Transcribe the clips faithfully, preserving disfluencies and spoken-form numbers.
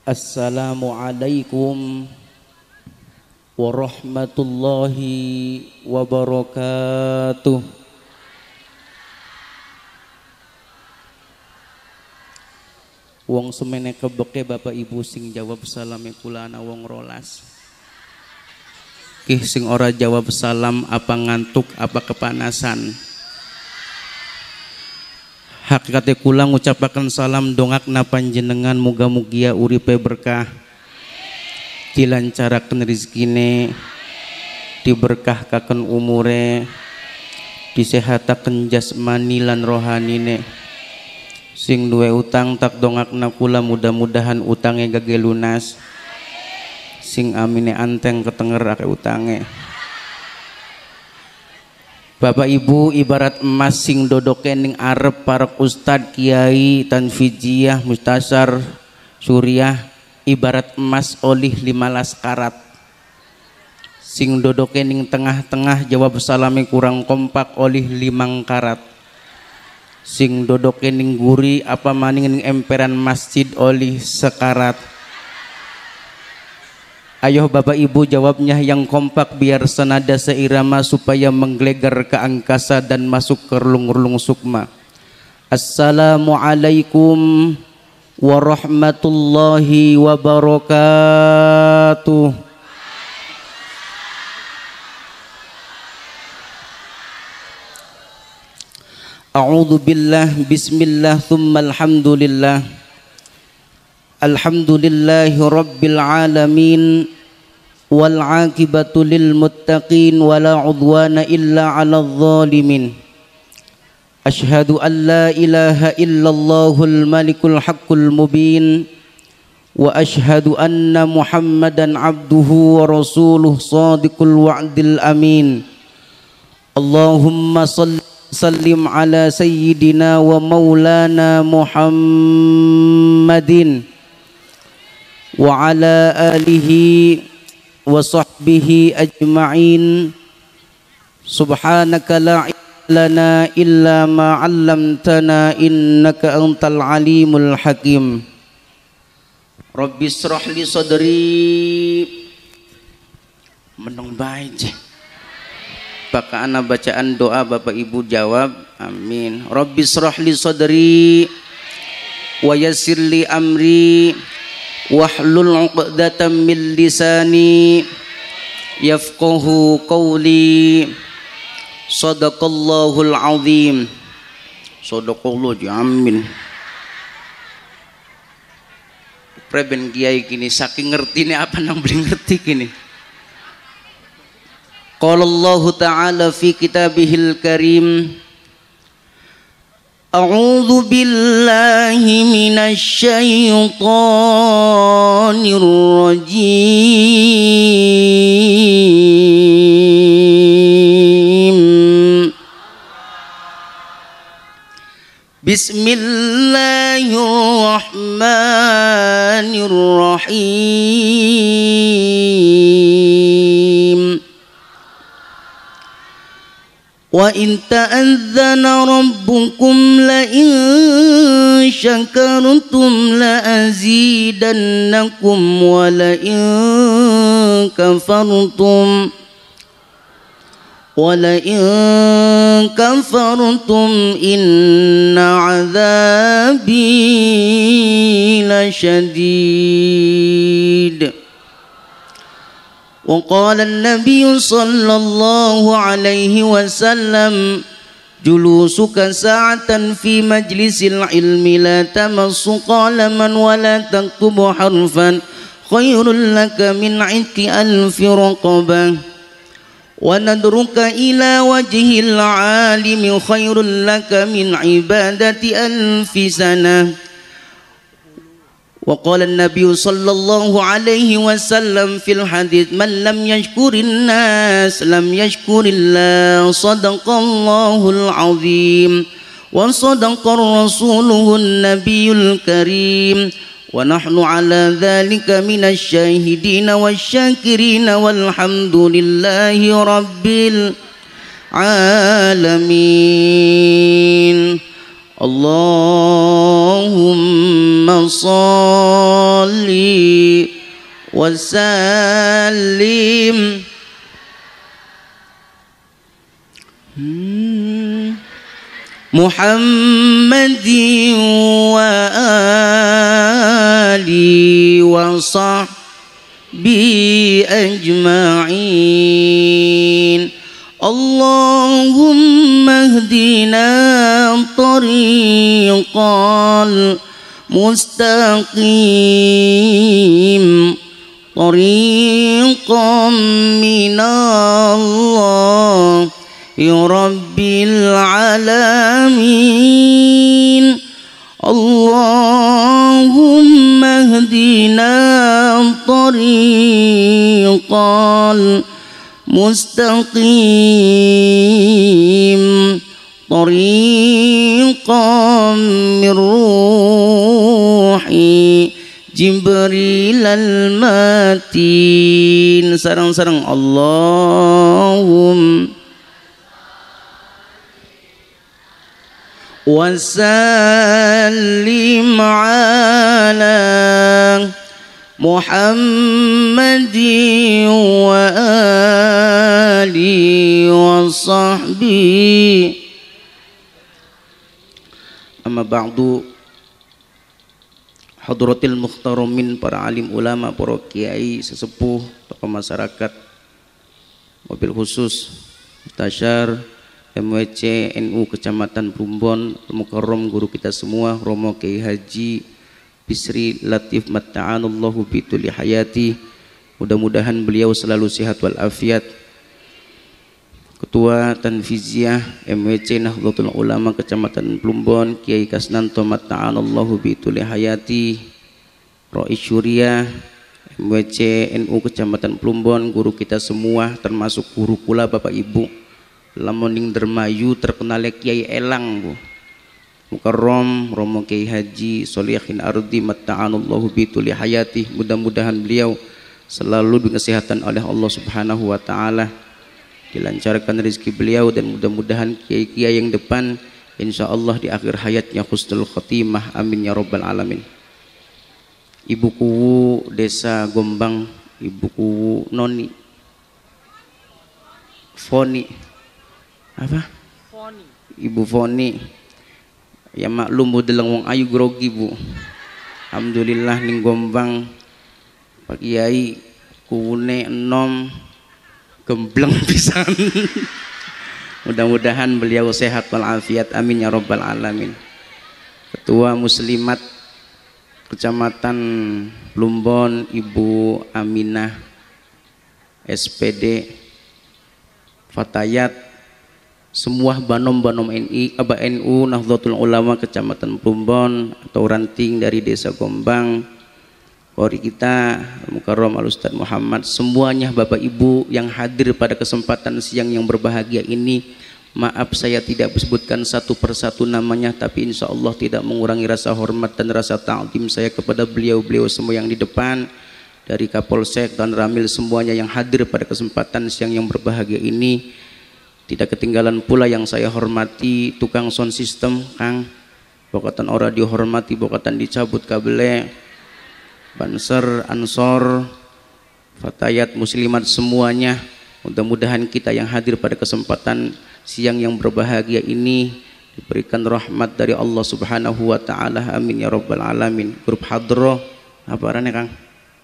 Assalamualaikum warahmatullahi wabarakatuh. Wong semene kebeke Bapak Ibu sing jawab salame kulana wong rolas. Kih sing ora jawab salam apa ngantuk apa kepanasan. Hakikate kula ngucapaken salam dongakna panjenengan muga-mugia uripe berkah. Dilancaraken rezekine, diberkahkaken umure, disehataken jasmani lan rohanine. Sing duwe utang tak dongakna kula mudah-mudahan utange gage lunas. Sing amine anteng ketenger ake utange. Bapak Ibu ibarat emas sing dodoke ning arep para ustad kiai tanfijiyah mustasar suriah ibarat emas olih limalas karat. Sing dodoke ning tengah-tengah jawab salame kurang kompak olih limang karat. Sing dodoke ning guri apa maning ning emperan masjid olih sekarat. Ayo Bapak Ibu jawabnya yang kompak biar senada seirama supaya menggelegar ke angkasa dan masuk ke relung-relung sukma. Assalamualaikum warahmatullahi wabarakatuh. A'udzu billah bismillah thumma alhamdulillah. Alhamdulillahi rabbil alamin wal aqibatu lil muttaqin wala udwana illa 'alal zalimin. Asyhadu an la ilaha illallahul malikul haqqul mubin wa asyhadu anna Muhammadan abduhu wa rasuluh shadiqul wa'dil amin. Allahumma salli sallim ala sayyidina wa maulana Muhammadin wa ala alihi wa sahbihi ajma'in. Subhanaka la ilma lana illa ma 'allamtana innaka antal alimul hakim. Rabbi shrah li sadri. Meneng bae bakaana bacaan doa Bapak Ibu jawab amin. Rabbi shrah li sadri wa yassir li amri wahlul 'uqdatam min lisani yafqahu qawli. Shadaqallahul azim. Shadaqallahu amin. Preben kiai kini saking ngertine apa nang beli ngerti kini. Qala Allah ta'ala fi kitabihil karim. A'udzu billahi minasy syaithanir rajim. Bismillahirrahmanirrahim. Wa in ta'adzana rabbukum la in syakartum la azidannakum wa la in kafartum wa la in kafartum inna 'adzabi lasyadid. Wa qala an-nabiy sallallahu alaihi wasallam julusuka sa'atan fi majlisil ilmi la tamassu qalaman wa la taktubu harfan khairul laka min 'itqi alfi raqabah wa nadruka ila wajhil 'alimi khairul laka min 'ibadati alfi sanah. وقال النبي صلى الله عليه وسلم في الحديث من لم يشكر الناس لم يشكر الله. صدق الله العظيم وصدق رسوله النبي الكريم ونحن على ذلك من الشاهدين والشاكرين والحمد لله رب العالمين. Allahumma sholli wa sallim hmm. Muhammadin wa ali wa sahbi ajma'in. Allahumma hdina tariqal mustaqim tariqam minallah ya rabbil alamin. Allahumma hdina tariqal mustaqim tariqam min ruhi Jibril al-matin. Sarang-sarang Allahumma wa sallim ala Muhammadin wa ali wa sahbi. Amma ba'du, hadratil muhtaramin, para alim ulama, para kiai, sesepuh, tokoh masyarakat, mobil khusus Mustasyar M W C N U Kecamatan Plumbon, Mukarram guru kita semua Romo Kiai Haji Bisri Latif Matta'anallahu bituli hayati. Mudah-mudahan beliau selalu sehat walafiat. Ketua Tanfiziyah M W C Nahdlatul Ulama Kecamatan Plumbon Kiai Kasnanto Matta'anallahu bituli hayati. Rais Syuriah M W C N U Kecamatan Plumbon, guru kita semua termasuk guru pula Bapak Ibu. Lamoning Dermayu terkenal Kiai Elang Bu Mukarram Romo Kiai Haji Solihin Ardi Matta'anallahu bituli hayati. Mudah-mudahan beliau selalu dengan kesehatan oleh Allah Subhanahu wa taala, dilancarkan rezeki beliau, dan mudah-mudahan kiai-kiai yang depan insyaallah di akhir hayatnya husnul khotimah, amin ya rabbal alamin. Ibuku Desa Gombang, ibuku Noni Foni apa? Foni. Ibu Foni. Ya maklum Bu deleng wong ayu grogi Bu. Alhamdulillah ning Gombang Pak Kiai kuune enom gembleng pisan. Mudah-mudahan beliau sehat walafiat, amin ya rabbal alamin. Ketua Muslimat Kecamatan Plumbon Ibu Aminah S P D Fatayat, semua banom-banom N I, Aba N U Nahdlatul Ulama Kecamatan Plumbon atau ranting dari Desa Gombang, Kori kita Mukarram Al Ustadz Muhammad, semuanya Bapak Ibu yang hadir pada kesempatan siang yang berbahagia ini. Maaf saya tidak sebutkan satu persatu namanya, tapi insya Allah tidak mengurangi rasa hormat dan rasa ta'zim saya kepada beliau-beliau semua yang di depan, dari Kapolsek dan Ramil, semuanya yang hadir pada kesempatan siang yang berbahagia ini. Tidak ketinggalan pula yang saya hormati tukang sound system Kang, bokatan ora dihormati, bokatan dicabut kabelnya, Banser, Ansor, Fatayat, Muslimat semuanya. Mudah-mudahan kita yang hadir pada kesempatan siang yang berbahagia ini diberikan rahmat dari Allah Subhanahu wa taala, amin ya rabbal alamin. Grup Hadroh apa arane Kang?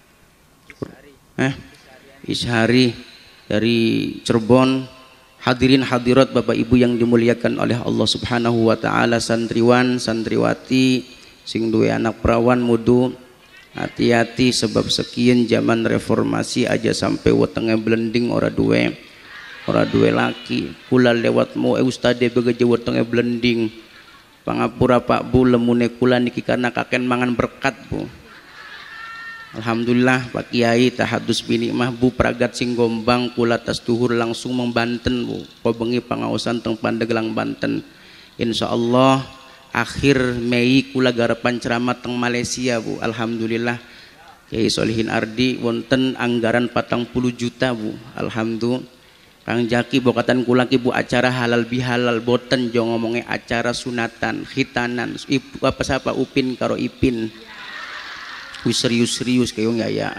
Eh? Ishari dari Cirebon. Hadirin hadirat Bapak Ibu yang dimuliakan oleh Allah Subhanahu wa taala, santriwan santriwati sing duwe anak perawan mudu hati-hati, sebab sekian zaman reformasi aja sampai wetenge blending ora duwe ora duwe laki. Kula lewatmu eh ustade begeje wetenge blending, pangapura Pak Bu, lemune kula niki karena kaken mangan berkat Bu. Alhamdulillah Pak Kiai tahadus binikmah Bu pragat sing Gombang kula tas tuhur langsung membanten Bu kobengi pangaosan teng Pandeglang Banten. Insyaallah akhir Mei kula garapan ceramah teng Malaysia Bu. Alhamdulillah Kiai Solihin Ardi wonten anggaran patang puluh juta Bu. Alhamdulillah Kang Jaki bokatan kulaki bu acara halal bihalal boten jo ngomongnya acara sunatan khitanan ibu apa siapa Upin karo Ipin wis serius-serius kayo nggak ya.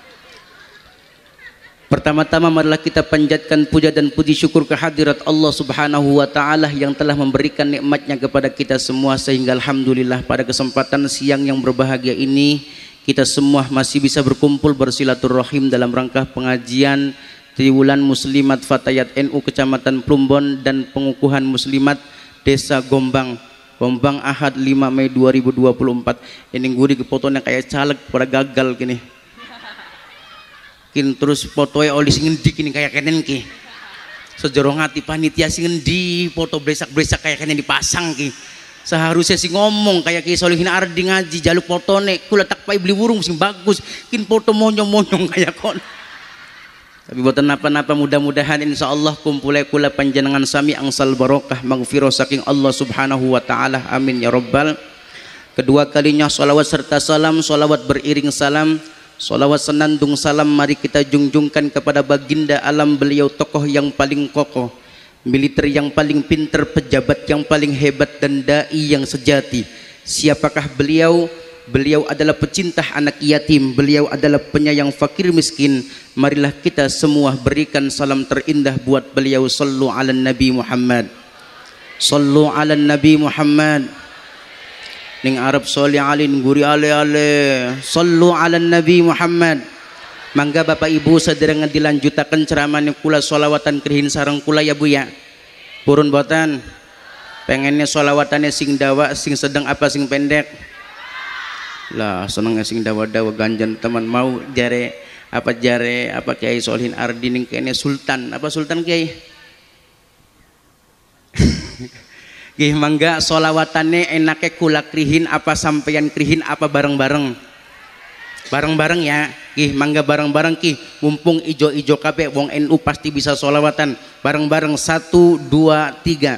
Pertama-tama marilah kita panjatkan puja dan puji syukur kehadirat Allah Subhanahu wa taala yang telah memberikan nikmatnya kepada kita semua sehingga alhamdulillah pada kesempatan siang yang berbahagia ini kita semua masih bisa berkumpul bersilaturahim dalam rangka pengajian Triwulan Muslimat Fatayat N U Kecamatan Plumbon dan pengukuhan Muslimat Desa Gombang Gombang Ahad lima Mei dua ribu dua puluh empat. Ini gue di fotonya kayak caleg pada gagal gini kin terus fotonya oli sing ngendi kini kayak kenen ki sejorong hati panitia sing ngendi foto blesak-blesak kayak kenen dipasang ki seharusnya sih ngomong kayak ki Solihin Ardi ngaji jaluk fotone kula tak pai beli burung sing bagus kin foto monyong-monyong kayak kon. Tapi buatan apa-apa mudah-mudahan insya Allah kumpulai kula panjenengan sami angsal barokah maghfirah saking Allah Subhanahu wa taala amin ya rabbal. Kedua kalinya sholawat serta salam, sholawat beriring salam, sholawat senandung salam mari kita junjungkan kepada baginda alam, beliau tokoh yang paling kokoh, militer yang paling pinter, pejabat yang paling hebat dan dai yang sejati. Siapakah beliau? Beliau adalah pecinta anak yatim, beliau adalah penyayang fakir miskin. Marilah kita semua berikan salam terindah buat beliau. Sallu ala Nabi Muhammad, sallu ala Nabi Muhammad. Ning Arab sholli alin guri ale ale, sallu ala Nabi Muhammad. Mangga Bapak Ibu sadereng dilanjutaken ceramah kula sholawatan krihin sareng kula ya Bu ya. Purun boten pengennya sholawatannya sing dawa sing sedang apa sing pendek lah seneng sing dawa-dawa ganjan teman mau jare apa jare apa Kiai Solihin Ardi ning kene sultan apa sultan Kiai nggih mangga sholawatannya enake kula krihin apa sampeyan krihin apa bareng-bareng bareng-bareng ya nggih mangga bareng-bareng ki mumpung ijo-ijo kabeh wong N U pasti bisa sholawatan bareng-bareng satu dua tiga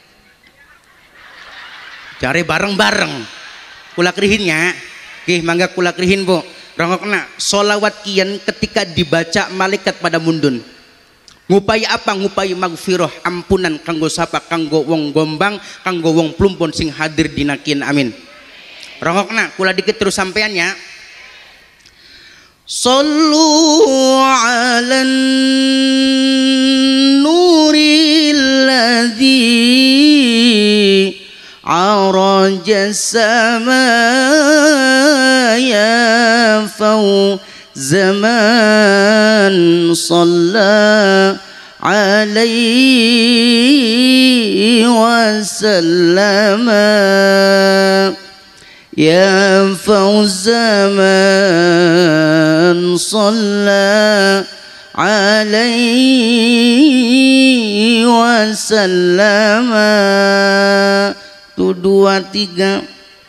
jare bareng-bareng kula krihinnya nggih mangga kula krihin Bu rongokna sholawat kian ketika dibaca malaikat pada mundun ngupai apa ngupai magfirah ampunan kanggo sapa kanggo wong Gombang kanggo wong Plumbon sing hadir dinakin amin rongokna kula dikit terus sampeannya sallu ala nuril ladzi araja samaya fau zaman salla alaihi wasallama ya fau zaman salla alaihi wasallama tuh dua tiga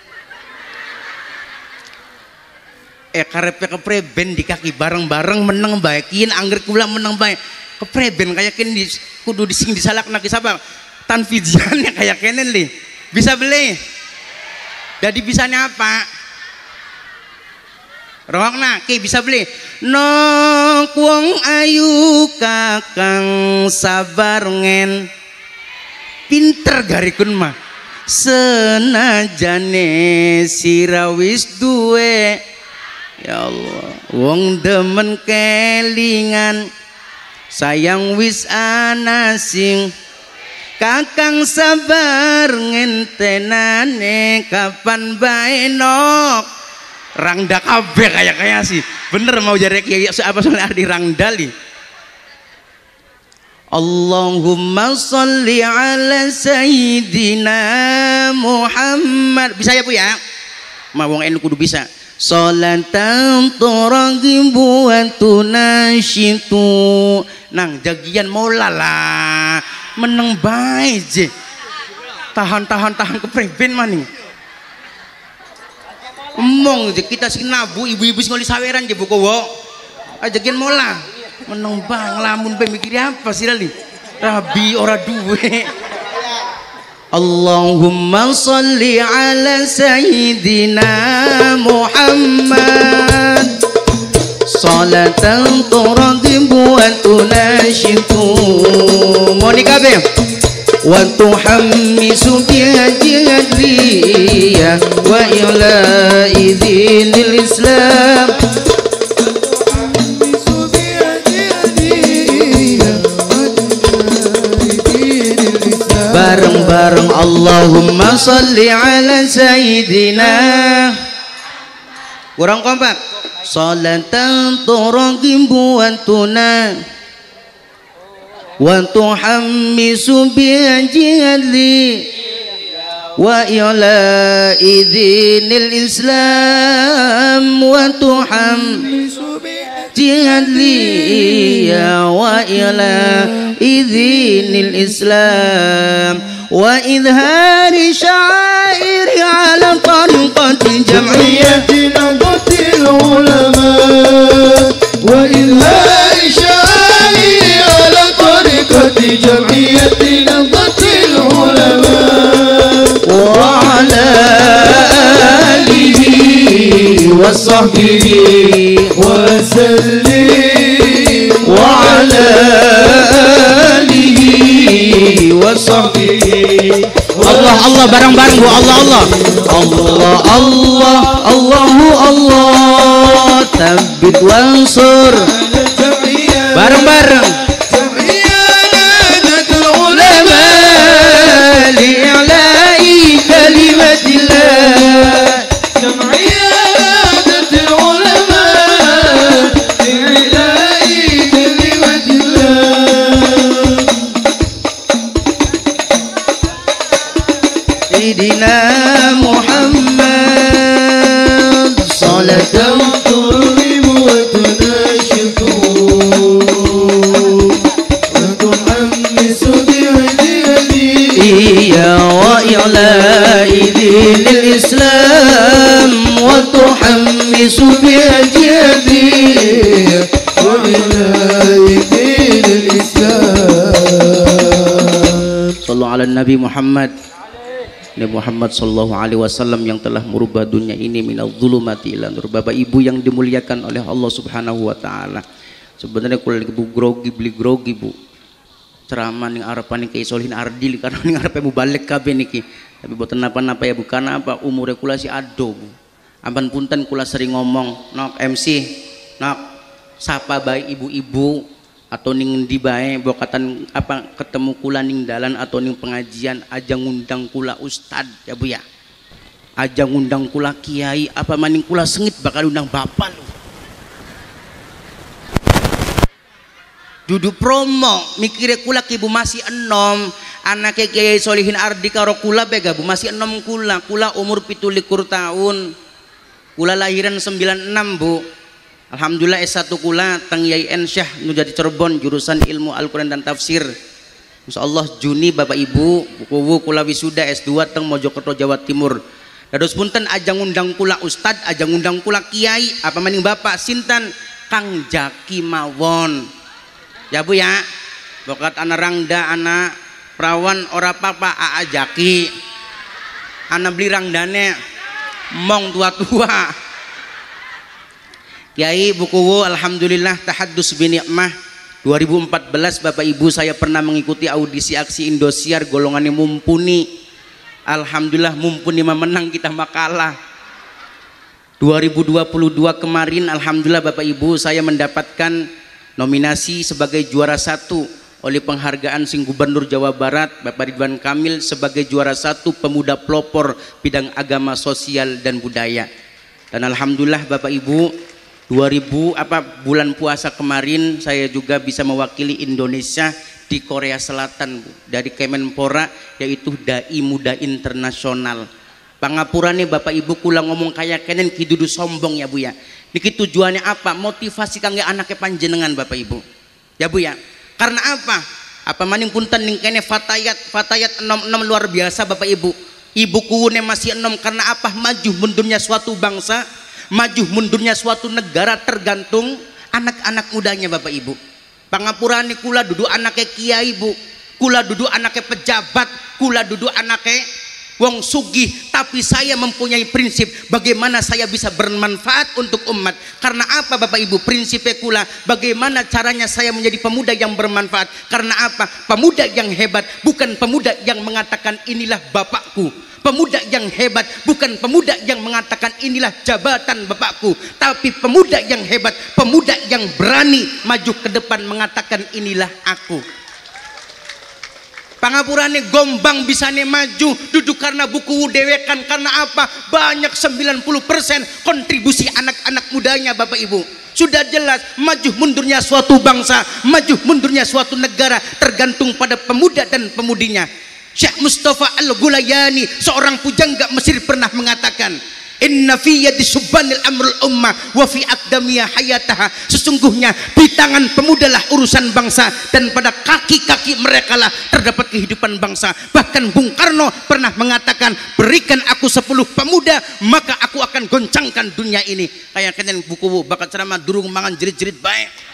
eh karepe kepreben di kaki bareng-bareng menang baikin angger kula menang baik kepreben kayak kini kudu dising disalak naki siapa tanfijiannya kayak kenen li bisa beli jadi bisanya apa rongokna ki bisa beli nok wong ayu kakang sabar ngen pinter garikun mah senajane sirawis duwe ya Allah wong demen kelingan sayang wis anasing kakang sabar ngentenane kapan bae nok rangda kabeh kayak kayak sih bener mau jare kiai apa soalnya di rangdali Allahumma sholli ala sayyidina Muhammad bisa ya Bu ya ma wong enu kudu bisa sholatan turagibu wa tunashitu nang jagian maulala meneng bae je tahan-tahan tahan kepreben maning emong je kita sing nabu ibu-ibu sing ngoli saweran je buko wo jagian mola meneng bang lamun pemikir apa sih lali rabi ora duwe Allahumma sholli ala sayyidina Muhammad salatan turadibu wa tunashitu Monika be wa tuhammisu biha jihadriya wa ila idhinil Islam bareng-bareng Allahumma salli ala sayyidina kurang kompak salatan turadibu wa tuna wa tuhammisu biha jihadli wa ila idhinil Islam wa tuhammisu biha jihadli wa ila idhinil Islam wa idhari syairi ala tariqati jam'iyyati nadatil ulama wa idhari syairi ala tariqati jam'iyyati nadatil ulama wa ala alihi wa sahbihi wa sallim wa ala alihi wa sahbihi Allah Allah bareng-bareng bu Allah Allah Allah Allah Allahu Allah tabbit wansur bareng-bareng jam'iyyatul ulama li'la'i kalimatillah jam'iyyatul ulama li'la'i kalimatillah Sayyidina Muhammad salatan turibu wa tunashifu wa tuhammisu bi'idhi wa ila idhinil Islam wa tuhammisu bi'idhi wa ila idhinil Islam sallu ala Nabi Muhammad Nabi Muhammad sallallahu alaihi wasallam yang telah merubah dunia ini minal zulumati ila nur. Bapak Ibu yang dimuliakan oleh Allah Subhanahu wa taala. Sebenarnya kalau ibu grogi beli grogi Bu. Ceramah ning arepan Kiai Solihin Ardil karena ning arepe Bu balik kabeh niki. Tapi boten napa-napa ya Bu, karena apa umure kula si ado Bu. Ampun punten kula sering ngomong, nok M C, nok sapa bae ibu-ibu atau ning ndi bae bokatan apa ketemu kula ning dalan atau ning pengajian aja ngundang kula ustad ya Bu ya aja ngundang kula kiai apa maning kula sengit bakal undang bapak lu duduk promo mikire kula ki Bu masih enom anake Kiai Solihin Ardi karo kula bega Bu masih enom kula kula umur pitulikur tahun kula lahiran sembilan enam Bu Alhamdulillah S satu kula teng Yai En Syah nu jadi Cirebon jurusan ilmu Al-Quran dan tafsir insyaallah Juni Bapak Ibu buku kula wisuda S dua teng Mojokerto Jawa Timur dados punten aja ngundang kula ustad aja ngundang kula kiai apa maning bapak sinten Kang Jaki mawon ya Bu ya bokat anak rangda anak perawan ora papa Aa Jaki anak beli rangdane mong tua-tua Kiai buku alhamdulillah tahaddus bi nikmah dua ribu empat belas Bapak Ibu saya pernah mengikuti audisi aksi Indosiar golongannya mumpuni alhamdulillah mumpuni menang kita makalah dua ribu dua puluh dua kemarin alhamdulillah Bapak Ibu saya mendapatkan nominasi sebagai juara satu oleh penghargaan Sing Gubernur Jawa Barat Bapak Ridwan Kamil sebagai juara satu pemuda pelopor bidang agama sosial dan budaya dan alhamdulillah Bapak Ibu dua ribu apa bulan puasa kemarin saya juga bisa mewakili Indonesia di Korea Selatan Bu, dari Kemenpora yaitu Dai Muda Internasional. Pangapurane Bapak Ibu kula ngomong kayak kenen kidudu sombong ya Bu ya. Niki tujuannya apa? Motivasi kangge anaknya panjenengan Bapak Ibu. Ya Bu ya. Karena apa? Apa maning punten ning kene fatayat fatayat enom-enom luar biasa Bapak Ibu. Ibu kuune masih enom karena apa? Maju mundurnya suatu bangsa maju mundurnya suatu negara tergantung anak-anak mudanya Bapak Ibu. Pangapurani kula duduk anaknya kiai Bu, kula duduk anaknya pejabat, kula duduk anaknya wong sugih, tapi saya mempunyai prinsip bagaimana saya bisa bermanfaat untuk umat. Karena apa Bapak Ibu? Prinsipnya kula, bagaimana caranya saya menjadi pemuda yang bermanfaat. Karena apa? Pemuda yang hebat bukan pemuda yang mengatakan inilah bapakku. Pemuda yang hebat bukan pemuda yang mengatakan inilah jabatan bapakku, tapi pemuda yang hebat, pemuda yang berani maju ke depan mengatakan inilah aku. Pangapurane Gombang bisane maju duduk karena buku dewekan. Karena apa? Banyak sembilan puluh persen kontribusi anak-anak mudanya Bapak Ibu. Sudah jelas maju mundurnya suatu bangsa, maju mundurnya suatu negara tergantung pada pemuda dan pemudinya. Syekh Mustafa Al-Gulayani, seorang pujangga Mesir, pernah mengatakan, inna fi yadi subbanil amrul ummah wa fi aqdamiya hayataha. Sesungguhnya di tangan pemudalah urusan bangsa, dan pada kaki-kaki mereka lah terdapat kehidupan bangsa. Bahkan Bung Karno pernah mengatakan, berikan aku sepuluh pemuda maka aku akan goncangkan dunia ini. Kayak kalian buku bakat ceramah durung mangan jerit-jerit baik.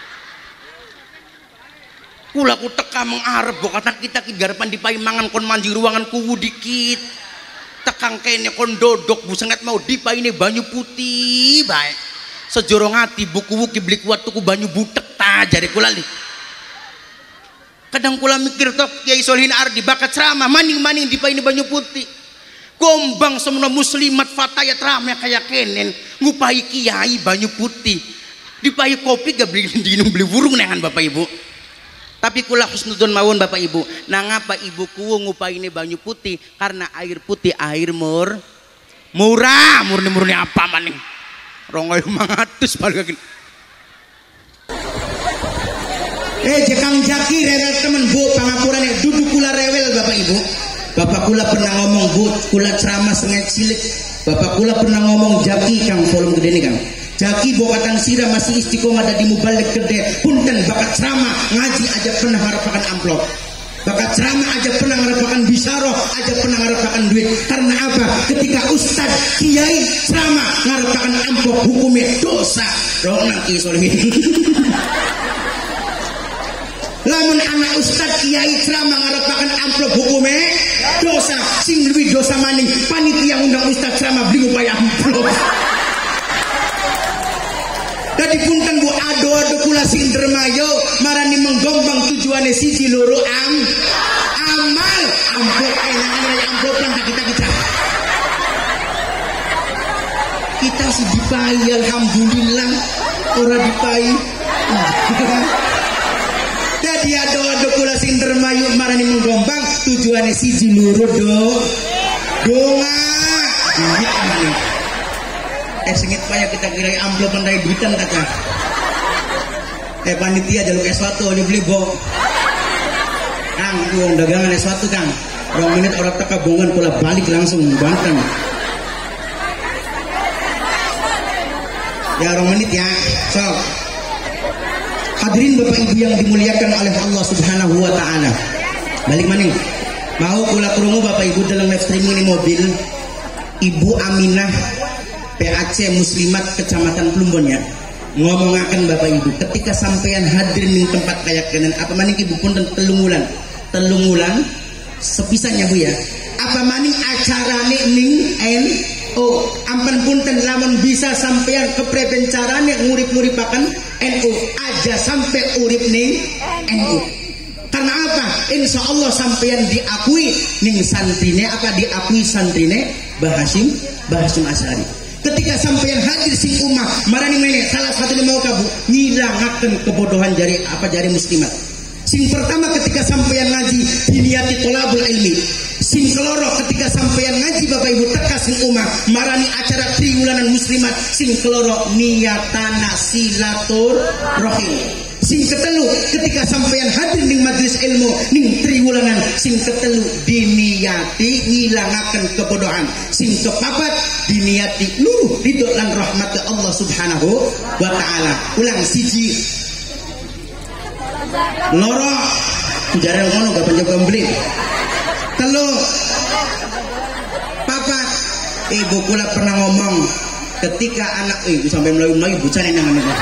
Kula ku teka mengarep kok kata kita ki garapan dipai mangan kon manji ruangan kuwu dikit. Tekang kene kon dodok bu sengat mau dipai ini banyu putih baik. Sejorong hati buku wuki beli kuat tuku banyu butek ta jare kula li. Kadang kula mikir tok Kiai Solihin Ardi bakat ceramah maning-maning dipai ini banyu putih. Gombang semua muslimat fatayat ramai kayak kenen ngupai kiai banyu putih. Dipai kopi gak beli dinum beli burung nengan Bapak Ibu. Tapi kula husnudun mawon Bapak Ibu. Nah ngapa ibu kuwu ngupai ini banyu putih? Karena air putih air mur murah, murni-murni apa maning. Rongoy mangatus balik lagi. Eh jekang jaki rewel temen bu pangapurane duduk kula rewel Bapak Ibu. Bapak kula pernah ngomong bu, kula ceramah sengat cilik. Bapak kula pernah ngomong jaki kang volume gede nih kang. Jaki bokatan sira masih istiqomah ada di mubalik gede. Punten bakat ceramah ngaji aja pernah harapakan amplop. Bakat ceramah aja pernah harapakan bisaroh, aja pernah harapakan duit. Karena apa? Ketika ustad kiai ceramah harapakan amplop hukumnya dosa. Roh nanti solihin. Lamun anak ustad kiai ceramah harapakan amplop hukumnya dosa. Sing lebih dosa maning panitia undang ustad ceramah beli upaya amplop. Jadi punten bu ado-ado kula sing dermayo marani menggombang tujuane siji loro am amal amplop enak amplop kan kita kita kita sih dipai alhamdulillah ora dipai. Jadi ado-ado kula sing dermayo marani menggombang tujuane siji loro do donga duit amal. Eh sengit payah kita kira amplop pandai duitan kata. Eh panitia jaluk es satu ini beli bo. Kang, uang dagangan es satu kang. Orang menit orang teka bongan pula balik langsung Banten. Ya orang menit ya. So hadirin Bapak Ibu yang dimuliakan oleh Allah Subhanahu Wa Taala. Balik maning. Mau kula krungu Bapak Ibu dalam live streaming ini mobil Ibu Aminah P A C Muslimat Kecamatan Plumbon ya ngomongaken Bapak Ibu ketika sampean hadir ning tempat kayak kenen apa maning Ibu pun telungulan telungulan sepisannya Bu ya apa maning acarane ning N O ampun punten lamun bisa sampean kepreben carane ngurip-nguripaken N O aja sampai urip ning N O. Karena apa? Insya Allah sampean diakui ning santrine apa diakui santrine Mbah Hasyim Mbah Hasyim Asy'ari. Ketika sampeyan hadir sing ummah marani mene salah satu mau kabu ngilangaken kebodohan jari apa jari muslimat. Sing pertama ketika sampeyan ngaji diniati tolabul ilmi. Sing keloro ketika sampeyan ngaji Bapak Ibu teka sing ummah marani acara triwulanan muslimat sing keloro niatana silaturahim. Sing ketelu ketika sampeyan hadir ning majelis ilmu ning triwulanan sing ketelu diniati ngilangaken kebodohan. Sing kepapat diniati luruh ridho lan rahmat Allah Subhanahu wa taala. Ulang siji loro jare ngono gak panjang pembeli. Telu papat ibu kula pernah ngomong ketika anak ibu sampai melayu-melayu bocane nang ngene.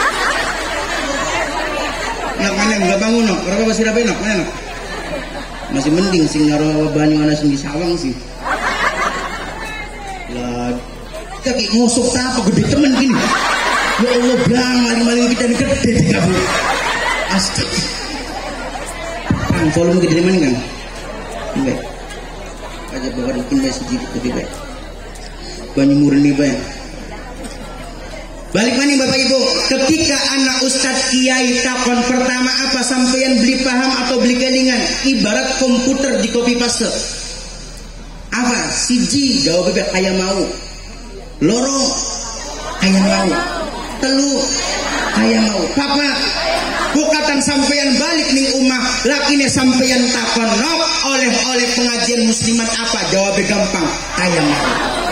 Nak mana enggak bangun nok, berapa masih rapi nok, mana nok? Masih mending sing nyaro banyu ana sing di sawang sih. lah kaki ngosok apa gede temen gini ya Allah bang maling-maling kita ini gede di kamu astaga kan volume gede mana kan baik aja bawa mungkin baik sedikit lebih baik banyak murni baik balik maning Bapak Ibu, ketika anak Ustadz Kiai takon pertama apa sampeyan beli paham atau beli kelingan, ibarat komputer di copy paste. Apa? Siji jawab bebek kaya mau, loro kaya mau, telu kaya mau, papa bukatan sampeyan balik ning umah, lakine sampeyan takon nok oleh-oleh pengajian muslimat apa? Jawabnya gampang, kaya mau.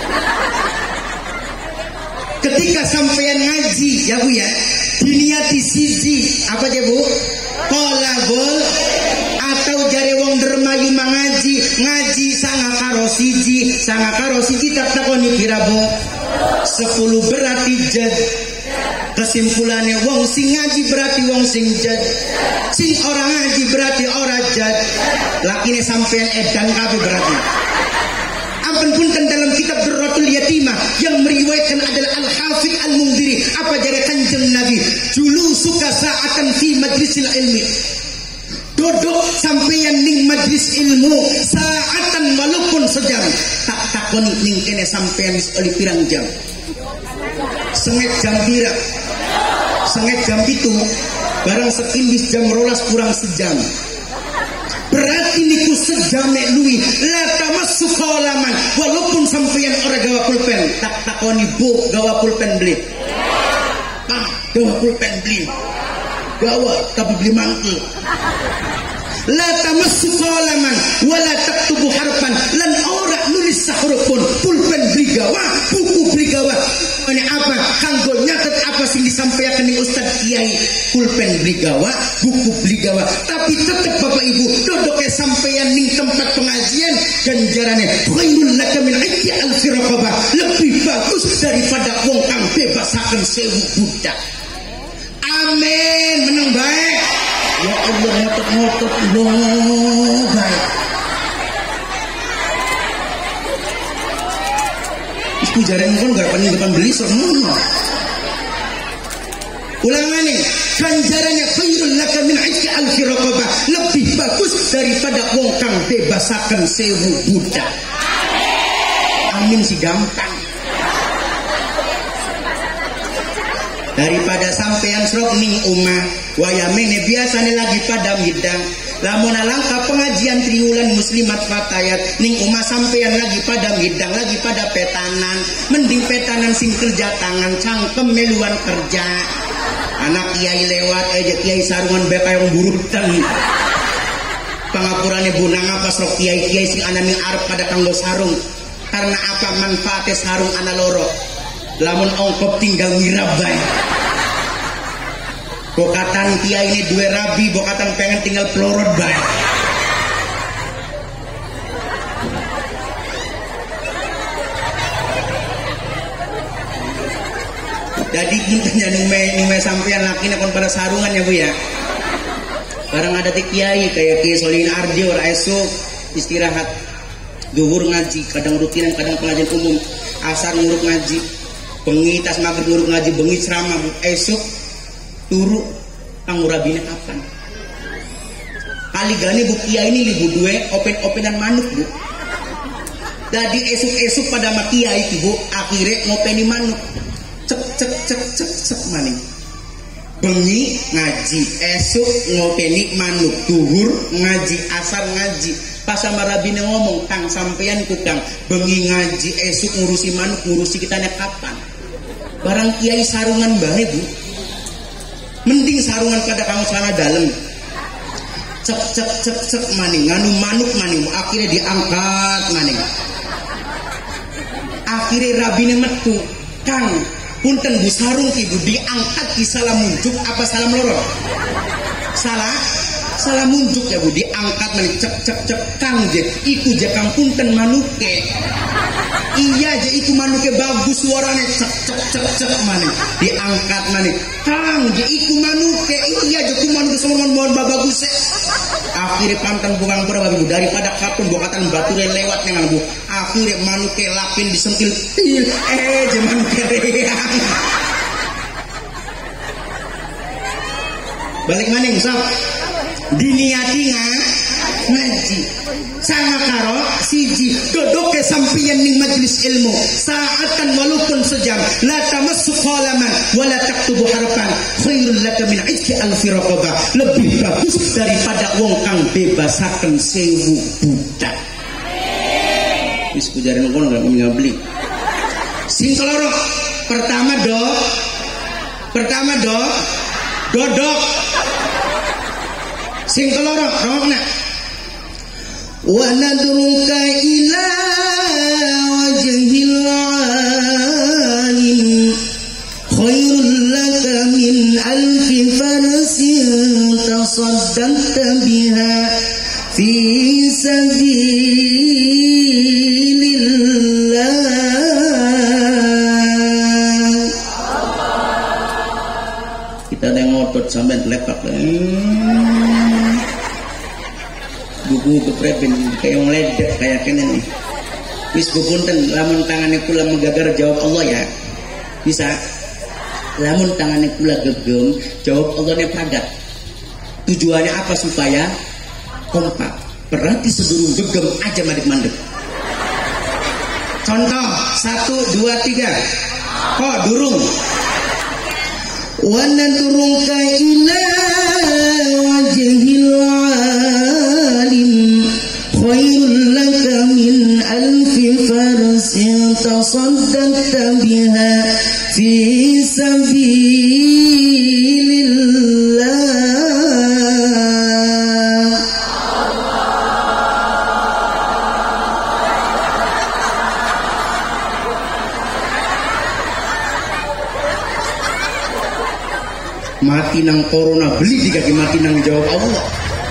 Ketika sampeyan ngaji ya Bu ya, diniati siji apa ya Bu? Kolabol atau jare wong dermayu mangaji ngaji sanga karo siji sanga karo siji tak takoni pira Bu? sepuluh berarti jad. Kesimpulannya wong sing ngaji berarti wong sing jad, sing orang ngaji berarti ora jad. Lakine sampeyan edan kabeh berarti. Ampun punten dalam kitab Durratul Yatimah yang meriwayatkan adalah Al-Hafidh Al-Mundhiri apa jare Kanjeng Nabi julu suka saatan fi majlisil ilmi duduk sampeyan ning majlis ilmu saatan walaupun sejam tak takoni ning kene sampeyan oleh pirang jam sengit jam pira sengit jam itu barang sekindis jam rolas kurang sejam berarti niku sejamek luwi la tamassu qalaman walaupun sampeyan ora gawa pulpen tak takoni Bu gawa pulpen beli ah gawa pulpen beli gawa tapi beli mantel la tamassu qalaman wala taktubu harfan lan ora nulis sahuruf pun pulpen beli gawa buku beli gawa ini apa kanggo nyatet apa sing disampaikan di Ustadz Kiai pulpen beli gawa buku beli gawa tapi tetap Bapak Ibu dodoknya sampeyan ning tempat pengajian ganjarannya khairul laka min ajri alfi raqabah lebih bagus daripada wong kang bebasaken sewu budak amin menang baik ya Allah ngotot-ngotot Allah baik isku jarang kan gak paling depan beli semua ulangan nih ganjarannya khairul laka min ajri alfi raqabah lebih bagus daripada wong kang bebasaken sewu budak amin si gampang daripada sampeyan srok ning omah wayamene biasane lagi pada midang lamun alangka pengajian triwulan muslimat fatayat ning omah sampeyan lagi pada midang lagi pada petanan mending petanan sing kerja tangan cangkem meluan kerja anak kiai lewat aja kiai sarungan bae kaya wong burutan pangapurane bunang apa srok kiai-kiai sing ana ning arep pada kanggo sarung karena apa manfaatnya sarung ana loro lamun ongkop tinggal mirab bae bokatan kiai ini dua rabi bokatan pengen tinggal pelorot bae jadi intinya nume nume sampean lakine kon pada sarungan ya Bu ya barang ada ti kiai kayak Kiai Solihin Ardi ora esuk istirahat duhur ngaji kadang rutinan kadang pengajian umum asar nguruk ngaji bengi tas maghrib nguruk ngaji bengi ceramah esuk turu kanggo rabine kapan kali gani Bu Kiai ini libu dua open-openan manuk Bu jadi esuk-esuk pada mak Kiai Bu akhirnya ngopeni manuk cek cek cek cek cek maning bengi ngaji esuk ngopeni manuk duhur ngaji asar ngaji pas sama rabine ngomong kang sampeyan ku kang bengi ngaji esuk ngurusi manuk ngurusi kitanya kapan barang kiai sarungan bae Bu mending sarungan pada kamu celana dalam cek cek cek cek maning nganu manuk maning akhirnya diangkat maning akhirnya rabine metu kang punten Bu sarung ibu diangkat di salam munjuk apa salam loro salah salah munjuk ya Bu diangkat maning cek cek cek kang je iku je kang punten manuke iya je iku manuke bagus suaranya cek cek cek cek maning diangkat maning kang je iku manuke iya je ku manuke semua mohon bagus akhirnya pantang bukan pura Bu daripada kapun bokatan bature lewat dengan Bu akhirnya manuke lapin disentil til eh jaman kereang balik maning sok diniati ngaji sama karo siji dodok ke sampian ning majelis ilmu saatan walaupun sejam la tamassu qalaman wala taktubu harfan khairul laka min itki alfi raqabah lebih bagus daripada wong kang bebasaken sewu budak wis kujaran kono gak ngabli sing keloro pertama do pertama do dodok sing keloro rongna wa nadruka ila wajhil alim khairul laka min alfi farsin tasaddaqta biha fi sabilillah kita ada yang ngotot sampai lepak buku keprepin kayak yang ledek kayak kene nih wis bupunten lamun tangane kula menggagar jawab Allah ya bisa lamun tangane kula gegem jawab Allah nya padat tujuannya apa supaya kompak berarti sedurung gegem aja mandek mandek contoh satu dua tiga kok durung wa nadruka ila wajhil khairul laka min alfi farsin tasaddaqta biha fi sabilillah mati nang corona beli di kaki mati nang jawab Allah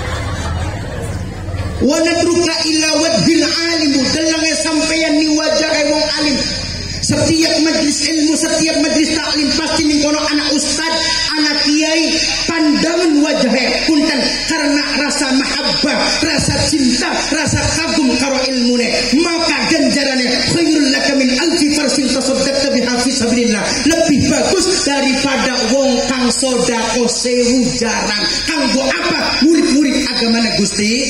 wa nadruka ila wadhil alim delenge sampeyan ni wajah kaya wong alim setiap majlis ilmu setiap majlis taklim pasti ning kono anak ustad anak kiai pandangan wajahnya punten karena rasa mahabbah rasa cinta rasa kagum karo ilmune maka ganjarane khairul laka min alfi farsin tasaddaqta biha fi sabilillah lebih bagus daripada wong kang sedekah sewu jarang kanggo apa murid-murid agamane Gusti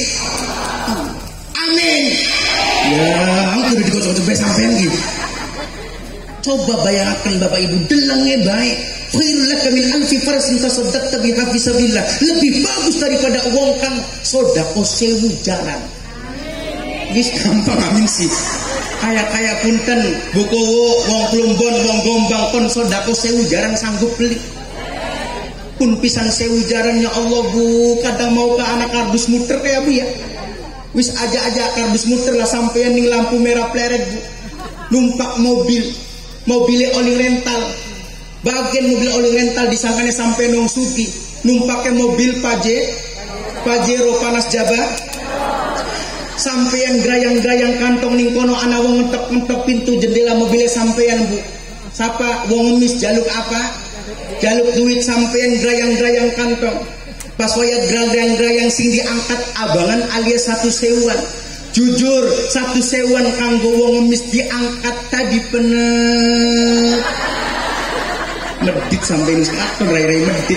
amin ya aku udah dikocok-kocok sampean gitu coba bayangkan Bapak Ibu delangnya baik khairul laka min alfi farsin tasaddaqta biha fi sabilillah lebih bagus daripada wong kang sedekah sewu jarang wis gampang amin sih kaya-kaya punten bukowo wong Plumbon wong Gombang kon sedekah sewu jarang sanggup beli pun pisan sewu jarang ya Allah Bu kadang mau ke anak kardus muter kayak Bu ya wis aja-aja kardus muter lah sampean ning lampu merah pleret Bu numpak mobil mobilnya oli rental bagian mobil oli rental disangkanya sampai nong sugi numpaknya mobil paje pajero panas jaba sampean grayang-grayang kantong ning kono ana wong ngetep-ngetep pintu jendela mobilnya sampean Bu sapa wong ngemis jaluk apa jaluk duit sampean grayang-grayang kantong pas waya grayang-grayang sing diangkat abangan alias satu sewuan jujur satu sewan kanggo wong ngemis diangkat tadi penet medit sampai misalkan rai-rai medit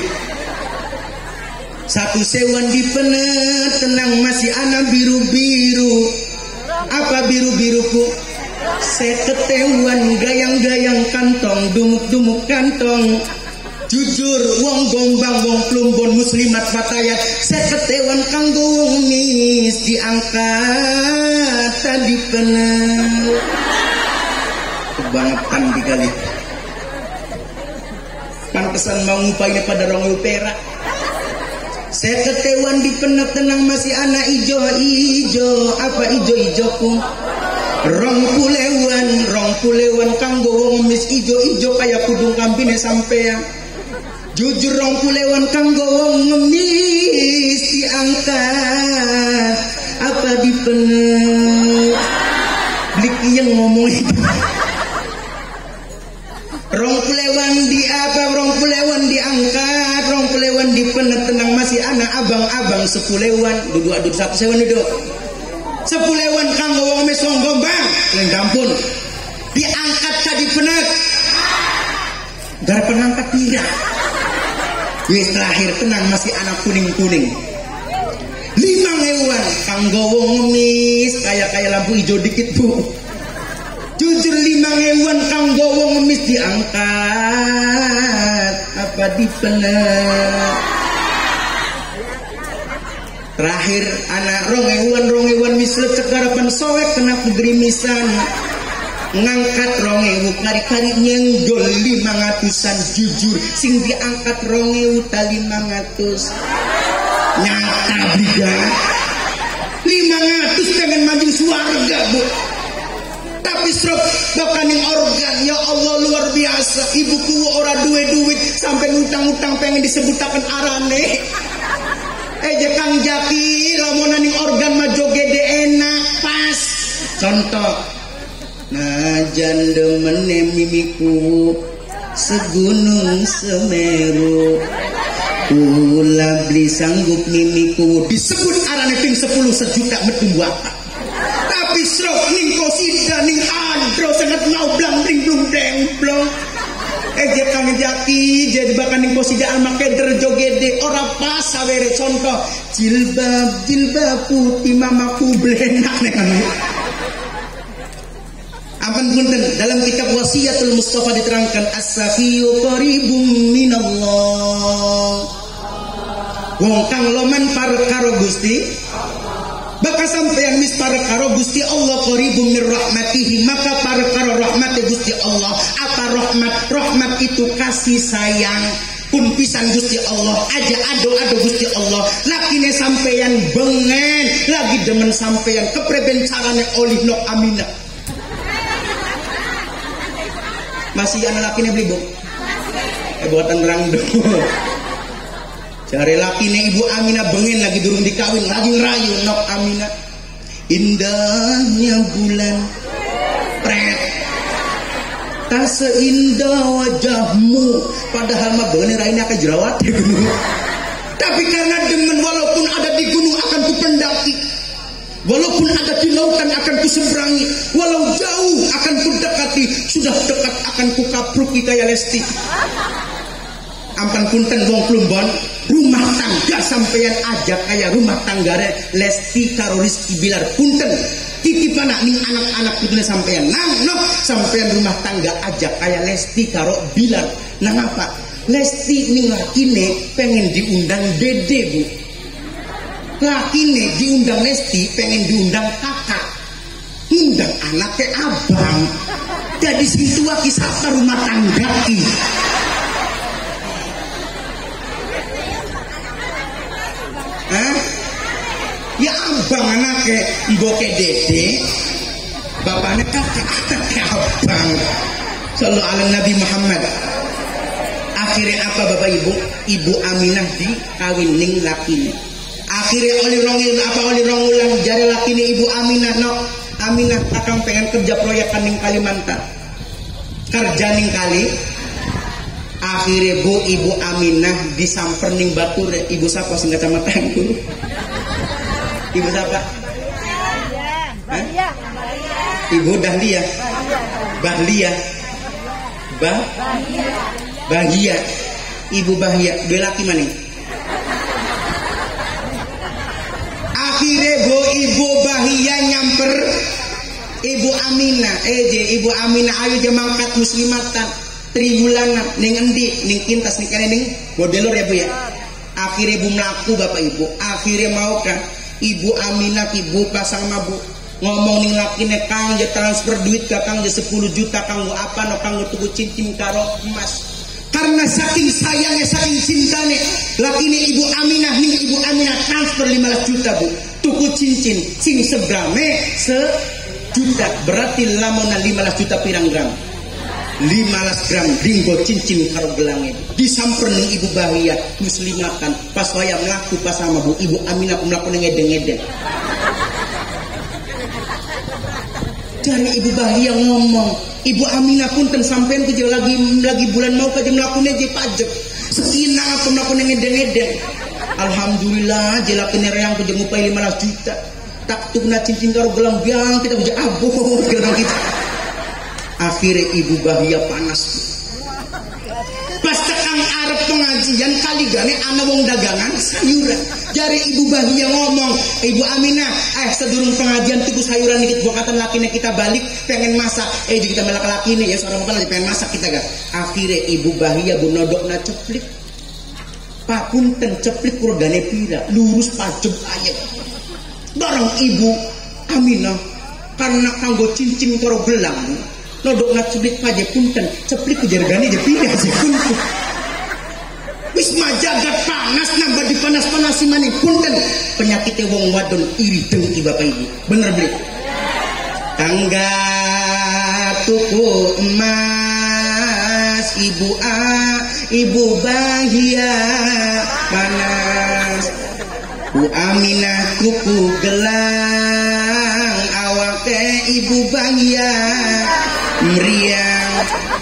satu sewan di penet tenang masih anak biru-biru apa biru-biruku seketewan gayang-gayang kantong dumuk-dumuk kantong jujur wong Gombang wong Plumbon muslimat fatayat seketewan kanggo wong mis diangkat tadi penet kebangetan dikali pantesan mau ngupainya pada rongol perak seketewan di penet tenang masih anak ijo-ijo apa ijo-ijoku rong pulewan rong pulewan kanggo wong mis ijo-ijo kayak kudung kampine sampean jujur rong pulewan kanggo wong ngemis diangkat apa dipenet blik yang ngomong itu rong pulewan di apa rong pulewan diangkat rong pulewan dipenet tenang masih anak abang-abang sepulewan duduk aduk satu sewan duduk Sepulewan kanggo wong mes wong Gombang lain gampun diangkat tadi penak gara penangkat pira wis terakhir tenang masih anak kuning-kuning lima ewan kanggo wong ngemis kayak-kayak lampu hijau dikit bu jujur lima ewan kanggo wong ngemis diangkat apa di penak terakhir anak rongewan rongewan mislet sekarapan soek kena kegerimisan ngangkat rongewu kari-kari nyenggol lima ngatusan jujur sing diangkat rongewu ta lima ngatus nyata briga lima ngatus pengen maju suarga bu tapi strop bakaning organ ya Allah luar biasa ibuku ora duwe duit sampai utang-utang pengen disebutakan arane eh Kang Jaki lamunan ning organ mah jogede enak pas contoh najan demene mimiku segunung Semeru ulah beli sanggup mimiku disebut arane ping sepuluh sejuta metu buata tapi srok ning kosida ning andro sangat mau blang bling blung deng blong eh Kang Jaki jadi bahkan ning kosida alma keder jogede ora pas sawere contoh jilbab jilbab putih mamaku blenak nih ampun punten dalam kitab Wasiatul Mustafa diterangkan as-safiyu qaribum minallah wong kang loman parkaro Gusti bakal sampeyan mis parkaro Gusti Allah qaribum mir rahmatihi maka parkaro rahmat Gusti Allah apa rahmat rahmat itu kasih sayang pun pisan Gusti Allah aja ado-ado Gusti Allah lakine sampeyan bengen lagi demen sampeyan kepreben carane olih nok Aminah masih anak lakine beli bu eh buatan terang dong cari lakine Ibu Aminah bengen lagi durung dikawin lagi ngerayu nok Aminah indahnya bulan pret tak seindah wajahmu padahal mah bener raine akan jerawat tapi karena demen walaupun ada di gunung akan kupendaki walaupun ada di lautan akan kuseberangi walau jauh akan kudekati sudah dekat akan kukapruki kaya Lesti ampan punten wong Plumbon rumah tangga sampeyan aja kaya rumah tanggare Lesti karo Rizky Bilar punten titip anak ning anak-anak putune sampeyan nang nok sampeyan rumah tangga aja kaya Lesti karo Bilar nang apa Lesti ning lakine pengen diundang Dede bu lakine diundang Lesti pengen diundang kakak undang anaknya abang jadi situ kisah rumah tangga ki Hah? Ya abang anaknya mboke Dede bapaknya kakak anaknya abang sallallahu alaihi Nabi Muhammad akhirnya apa bapak ibu Ibu Aminah dikawin ning lakine akhirnya oli rongil apa oli rongulang jari lakine Ibu Aminah no Aminah akan pengen kerja proyekan ning Kalimantan kerja ning kali akhirnya bu Ibu Aminah disamper ning batur ibu siapa sing kecamatan dulu ibu siapa Bahia Ibu Dahlia Bahlia Bah Bahia Ibu Bahia dua laki mana akhirnya bu Ibu Bahia nyamper Ibu Aminah eh je Ibu Aminah ayo dia mangkat muslimatan tribulanan ning endi ning kintas ning kene ning modelor ya bu ya akhirnya ibu melaku bapak ibu akhirnya mau kan Ibu Aminah ibu pasang mabu ngomong ning lakine kang je transfer duit ke kang je sepuluh juta kang go apa no kang go tuku cincin karo emas karena saking sayangnya saking cintanya lakine Ibu Aminah ning Ibu Aminah transfer lima belas juta bu tuku cincin sing segrame sejuta berarti lamunan lima belas juta pirang gram lima belas gram ringgo cincin karo gelangnya disamper ning Ibu Bahia muslimatan pas waya melaku pas sama bu Ibu Aminah melaku ngedeng-ngedeng dari Ibu Bahia ngomong Ibu Aminah pun ten sampean ku lagi lagi bulan mau ka mlakune je pajak sekinang aku mlakune ngedeng-ngedeng alhamdulillah je lakune reang ku ngupai lima belas juta tak tugna cincin karo gelang biang kita bisa abot gelang kita. Akhirnya ibu Bahia panas. Pas tekang arep pengajian kali gane ana wong dagangan sayuran. Jari ibu Bahia ngomong, Ibu Aminah, eh sedurung pengajian tuku sayuran dikit bokatan lakine kita balik pengen masak. Eh jadi kita melak lakine ya seorang bapak lagi pengen masak kita kan. Akhirnya ibu Bahia bu nodokna ceplik. Pak punten ceplik kurgane pira, lurus pajeb ayat. Bareng ibu Aminah karena kanggo cincin karo gelang. Nodokna ceplik pajeb punten, ceplik kujargane je pira je punten. Wis majagat panas nambah dipanas-panasi maning punten. Penyakitnya wong wadon iri dengki bapak ibu. Bener beli. Tangga tuku emas ibu A, ibu Bahia panas. Bu Aminah tuku gelang awake ibu Bahia meriang.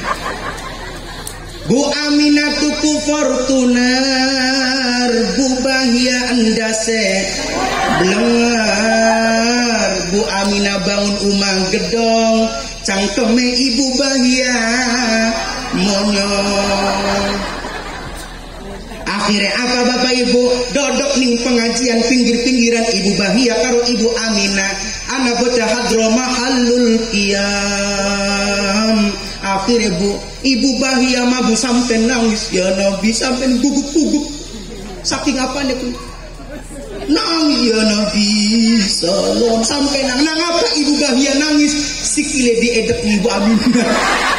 Bu Aminah tuku Fortuner, Bu Bahia endase blenger. Bu Aminah bangun umah gedong, cangkeme ibu Bahia monyong. Akhirnya apa bapak ibu? Dodok ning pengajian pinggir-pinggiran ibu Bahia karo ibu Aminah. Ana bocah hadro mahallul qiyam. Akhirnya bu, ibu Bahia mabu sampai nangis ya Nabi, sampai guguk-guguk. Saking apa nih pun? Nangis ya Nabi salam sampai nang nang apa ibu Bahia nangis? Sikile diedek ibu Aminah.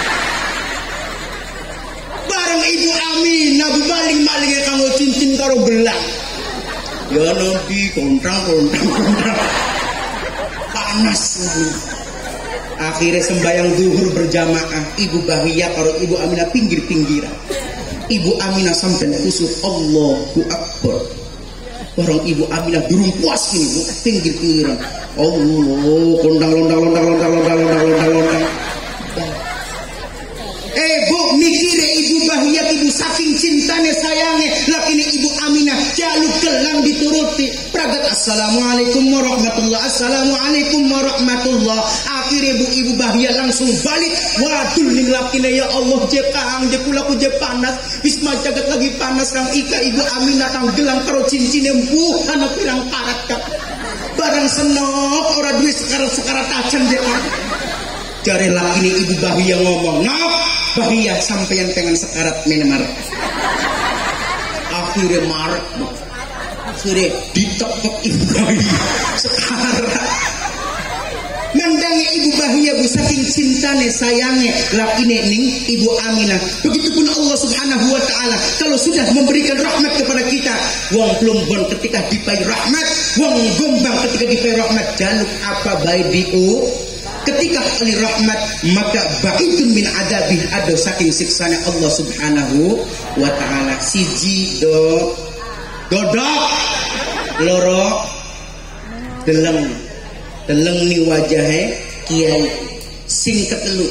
Bareng ibu Aminah baling-balingnya kamu cincin karo gelang. Ya Nabi kontrang kontrang kontrang. Panas lagi. Akhirnya sembahyang zuhur berjamaah ibu Bahia karo ibu Aminah pinggir-pinggiran. Ibu Aminah sampai kusuk Allahu Akbar. Orang ibu Aminah durung puas ini pinggir-pinggiran. Allah kondang londang londang londang londang londang londang londang. Eh bu mikire ibu Bahia ibu saking cintane sayange lakini ibu Aminah jaluk gelang dituruti. Pragat assalamualaikum warahmatullah, assalamualaikum warahmatullah. Akhirnya bu ibu Bahia langsung balik. Waduh ning lakine ya Allah je kang je kula ku je panas. Wis majagat lagi panas kang ika ibu Aminah kang gelang karo cincin empu ana pirang karat kang. Barang senok ora duwe sekarat-sekarat tajan je kang. Jare lakine ibu Bahia ngomong, "Nok, Bahia sampeyan pengen sekarat menemar." Akhirnya marek. Akhirnya ditok-tok ibu Bahia sekarat. Mendangi ibu Bahia bu saking cintane sayange lakine ning ibu Aminah. Begitupun Allah Subhanahu wa taala kalau sudah memberikan rahmat kepada kita, wong plumbon ketika dipai rahmat, wong gombang ketika dipai rahmat, jaluk apa bae diu. Ketika ali rahmat maka baitun min adabi ado saking siksane Allah Subhanahu wa taala. Siji do dodok loro deleng deleng ni wajahe kiai sing ketelu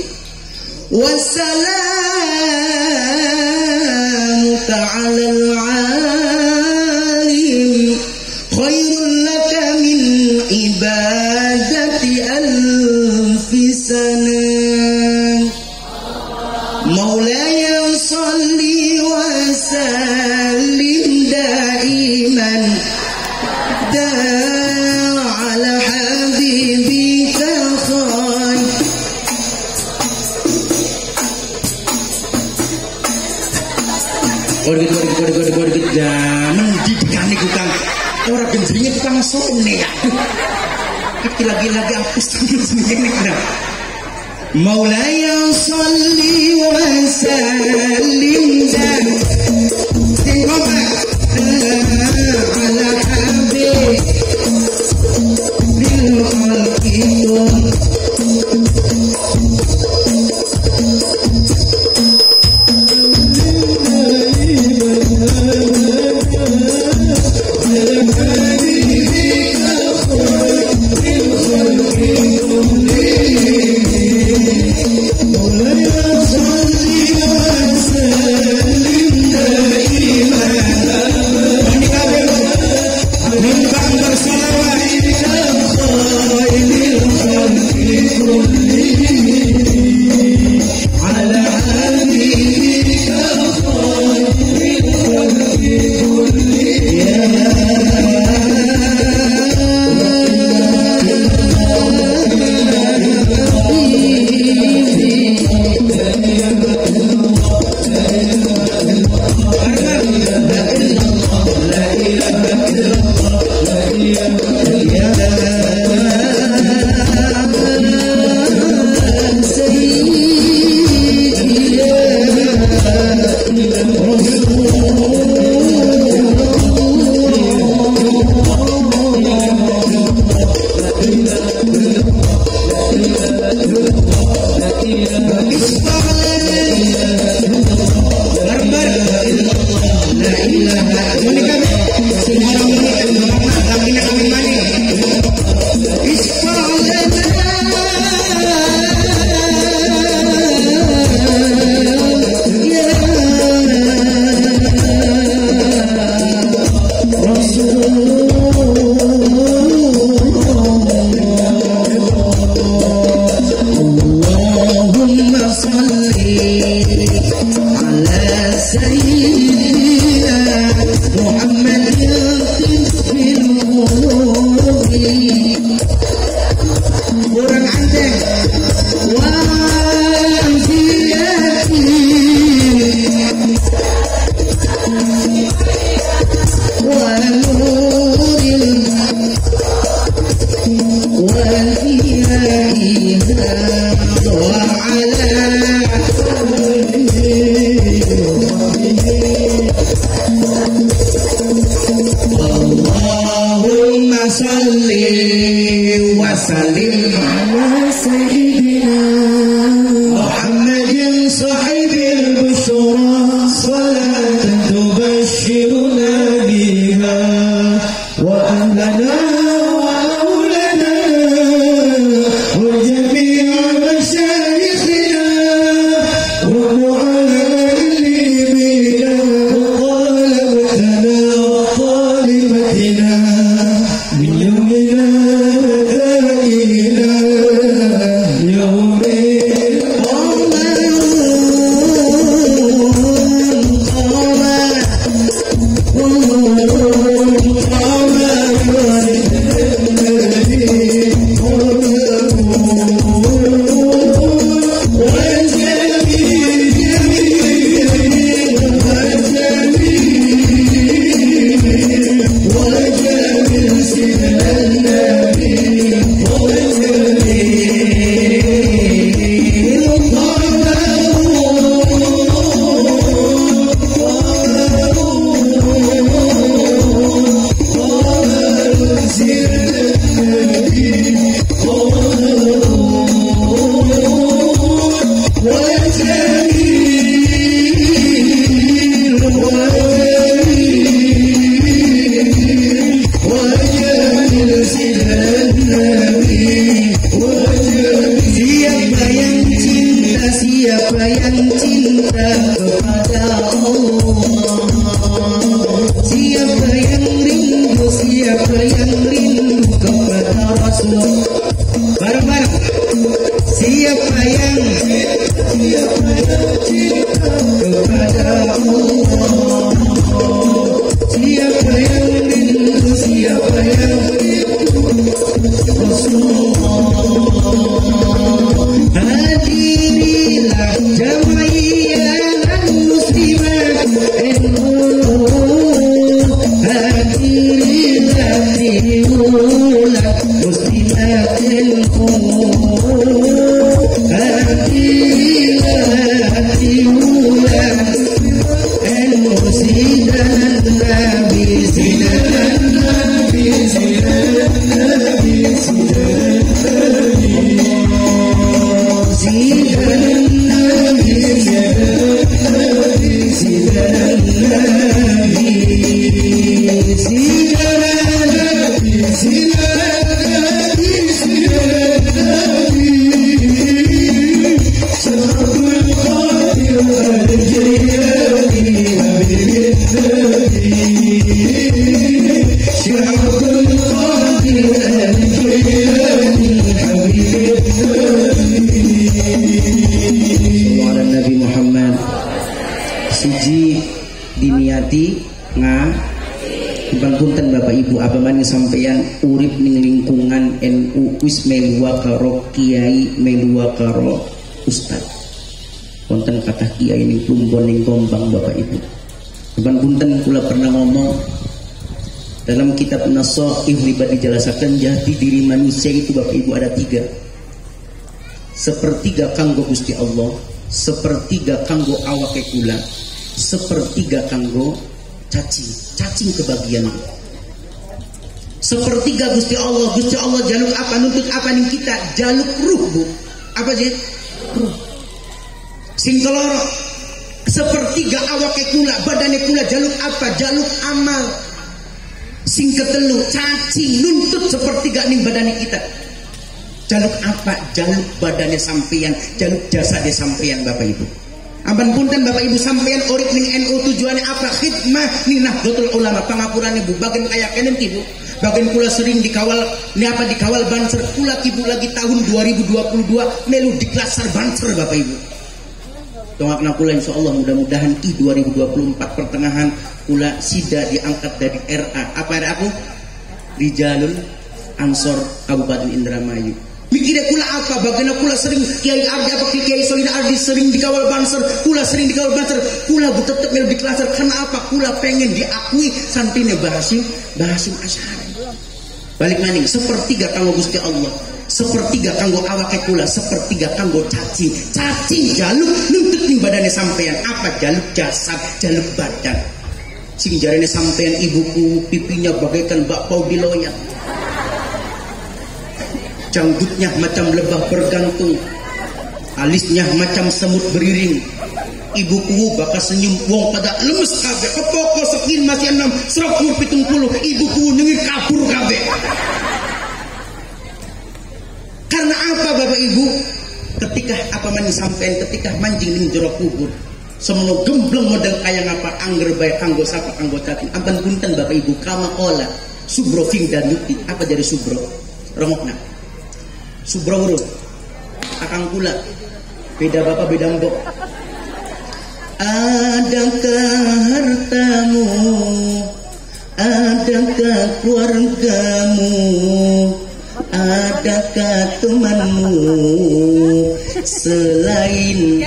wassalamu ta'alal alim khairul laka min ibadati alfi sana maulaya salli wa sallim daiman da ala habibika khair. Gorget gorget gorget gorget gorget jaman didikane kukang ora genjringe kukang sone ya. Iki lagi-lagi hapus terus ngene kira. Maulaya salli wa sallim daiman ala habibika khair. Maulaya Sohih libat dijelasakan jati diri manusia itu Bapak Ibu ada tiga. Sepertiga kanggo Gusti Allah, sepertiga kanggo awake kula, sepertiga kanggo cacing, cacing kebagian. Sepertiga Gusti Allah, Gusti Allah jaluk apa, nuntut apa nih kita? Jaluk ruh, Bu. Apa aja? Ruh. Sing keloro sepertiga awake kula, badane kula jaluk apa? Jaluk amal. Sing ketelu cacing nuntut sepertiga ning badane kita. Jaluk apa? Jaluk badane sampeyan, jaluk jasade sampeyan Bapak Ibu. Ampun punten Bapak Ibu sampeyan urip ning N U tujuannya apa? Khidmah ning Nahdlatul Ulama. Pangapurane Bu, bagian kaya kenen Ki Bu. Bagian kula sering dikawal ini apa dikawal banser kula Ki Bu lagi tahun dua ribu dua puluh dua melu diklasar banser Bapak Ibu. Tongakna kula insyaallah mudah-mudahan I dua ribu dua puluh empat pertengahan kula sida diangkat dari R A. Apa R A aku? Rijalul Ansor Kabupaten Indramayu. Mikirnya kula apa? Bagaimana kula sering Kiai Ardi apa Kiai Solina Ardi sering dikawal banser, kula sering dikawal banser, kula bu tetep melu diklasar karena apa? Kula pengen diakui santine Bahasim Bahasim Asy'ari. Balik maning sepertiga kanggo Gusti Allah, sepertiga kanggo awake kula, sepertiga kanggo cacing. Cacing jaluk nuntut ning badane sampean. Apa? Jaluk jasad, jaluk badan. Sing jarene sampean ibuku pipinya bagaikan bakpao di loyang. Janggutnya macam lebah bergantung, alisnya macam semut beriring. Ibuku bakal senyum wong pada lemes kabeh. Kepoko sekin masih enam seratus pitung puluh. Ibuku nyengir kabur kabeh. Karena apa Bapak Ibu? Ketika apa maning sampean ketika manjing ning jero kubur. Semono gembleng model kaya ngapa angger bae kanggo sapa kanggo cacing. Ampun punten Bapak Ibu kama ola subro fing danuti. Apa jadi subro? Rongokna. Subro huruf akang kula beda bapak beda mbok. Adakah hartamu, adakah keluargamu, adakah temanmu selain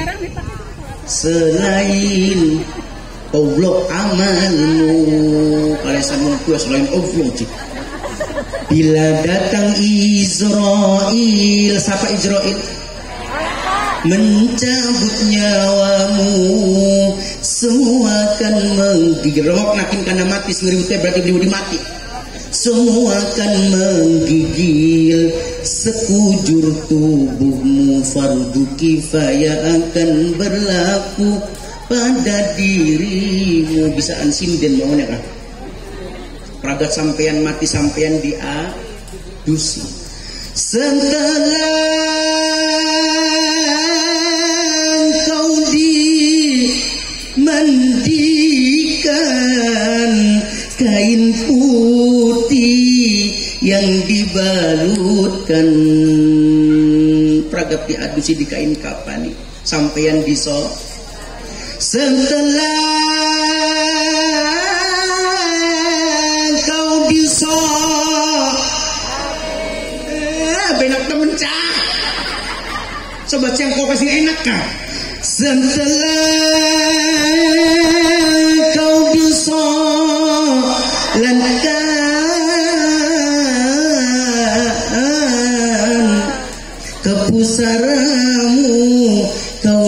selain Allah amalmu. Kalau sama gua selain Allah cik. Bila datang Israel, siapa Israel? Mencabut nyawamu, semua akan menggigil. Remok nakin karena mati, ngeriwutnya berarti beli mati. Semua akan menggigil sekujur tubuhmu. Fardu kifayah akan berlaku pada dirimu. Bisaan sinden maunya kan? Pragat sampean mati sampean diadusi. Setelah kau dimandikan kain putih yang dibalutkan, pragat diadusi di kain kafani sampean diso. Setelah so eh, benak temen cah coba yang kau kasih enak kah? Setelah kau disolatkan ke pusaramu, kau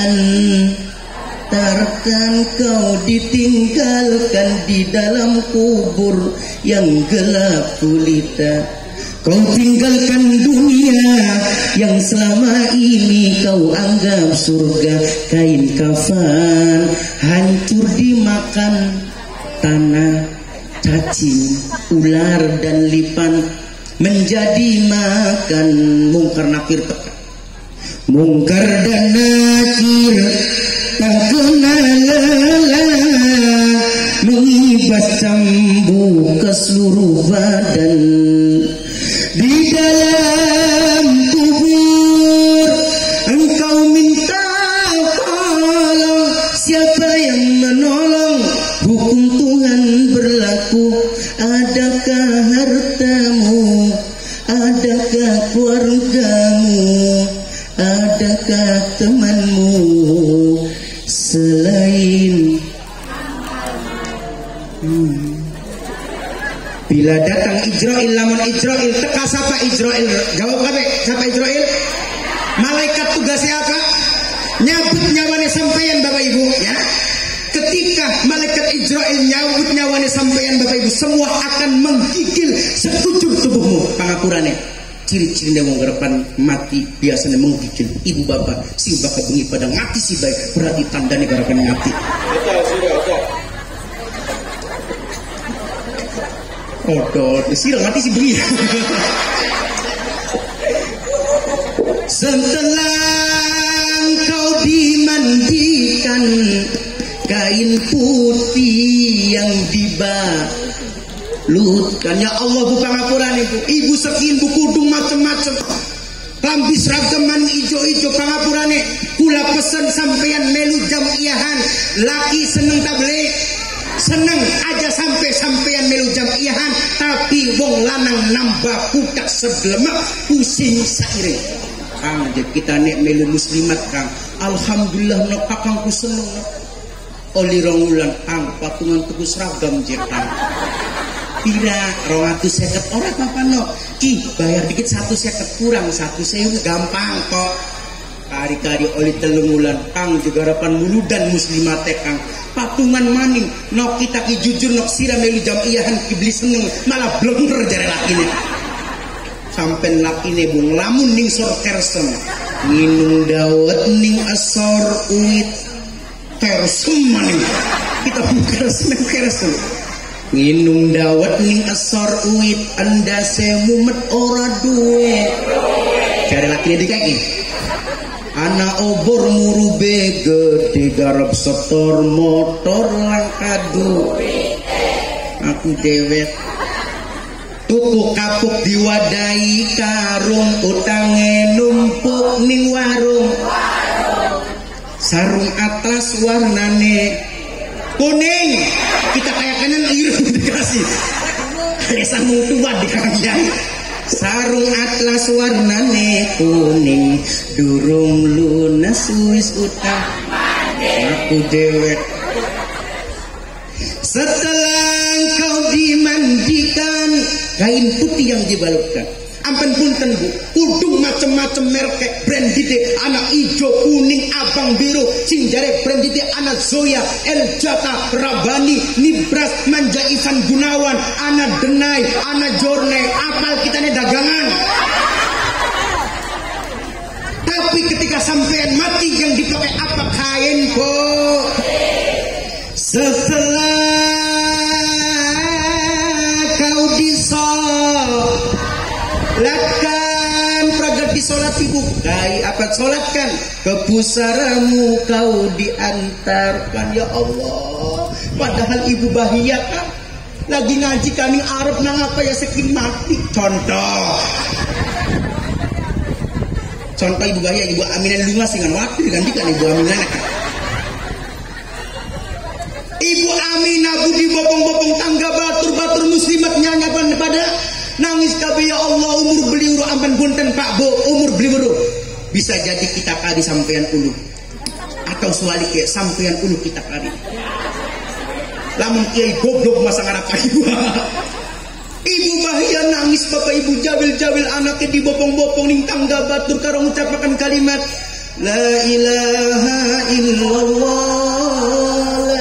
diantarkan, kau ditinggalkan di dalam kubur yang gelap gulita. Kau tinggalkan dunia yang selama ini kau anggap surga. Kain kafan hancur dimakan tanah, cacing, ular dan lipan menjadi makan. Mungkar nakir teka, mungkar dan nakir tak kenal lelah, mengibas cambuk ke seluruh badan. Di dalam kubur engkau minta tolong, siapa yang menolong? Hukum Tuhan berlaku. Adakah hartamu, adakah keluargamu, adakah temanmu selain hmm. Bila datang Ijrail, lamun Ijrail teka siapa Ijrail? Jawab kabeh, siapa Ijrail? Malaikat tugasnya apa? Nyabut nyawane sampeyan Bapak Ibu ya. Ketika malaikat Ijrail nyabut nyawane sampeyan Bapak Ibu, semua akan menggigil sekujur tubuhmu. Pangapurane ciri-ciri wong garapan mati biasanya menggigil ibu bapak sing bakal bengi pada mati si baik berarti tandanya garapan mati. Odo, sirah mati si bengi. Setelah kau dimandikan kain putih yang dibalutkan, ya Allah bu pangapuran ibu, ibu sekin bu kudung macem-macem, lambi seragaman ijo-ijo pangapurane, kula pesen sampeyan melu jamiahan, laki seneng tabligh, seneng aja sampai sampeyan melu jamiahan, tapi wong lanang nambah kudak sebelemak pusing sairing. Kang, jadi kita nek melu muslimat Kang, alhamdulillah no kakangku seneng no. Oli rongulan Kang, patungan tuku seragam je Kang. Pira rong atus seket ora apa no. Ih, bayar dikit satu seket kurang satu sewu gampang kok. Kari-kari oli telung wulan Kang juga harapan muludan muslimat Kang. Patungan maning no kita ki jujur no sira melu jamiahan iblis seneng malah blenger jare lakine. Sampai lakine bung lamun ning sor kersen minum dawet ning asor uit kersen maning kita buka seneng kersen minum dawet ning asor uit anda semumet ora duwe jare lakine dikaki anak obor muru bege digarap setor motor langkadu aku dewek tuku kapuk diwadahi karung utange numpuk ning warung sarung atlas warnane kuning kita kayak kanan irung dikasih ada sambung tua dikasih sarung atlas warnane kuning durung lunas wis utang aku dewek. Setelah kau dimandikan kain putih yang dibalutkan, ampen punten bu, kudung macem-macem merek brandite, anak ijo, kuning, abang, biru, sing jare brandite anak Zoya, El Jata, Rabani, Nibras, Manja Ivan Gunawan, anak Denai, anak Jorne, apal kita nih dagangan. Tapi ketika sampean mati yang dipakai apa kain kok? Setelah kau disolatkan pragat disolat ibu kai apa solatkan ke pusaramu kau diantarkan ya Allah padahal ibu bahia kan lagi ngaji kami Arab nang apa ya sekin mati contoh contoh ibu bahia ibu Aminah Lungas dengan waktu digantikan ibu Aminah Ibu Aminah budi bopong-bopong tangga batur-batur muslimat nyanyapan pada nangis kabeh ya Allah umur beli uru ampan punten Pak Bo umur beli uru bisa jadi kita kali sampean ulu atau sebaliknya sampean ulu kita kali lamun kiai goblok masa ngarapan ibu ibu bahia nangis bapak ibu jawil-jawil anaknya di bopong-bopong ning tangga batur karo ngucapaken kalimat la ilaha illallah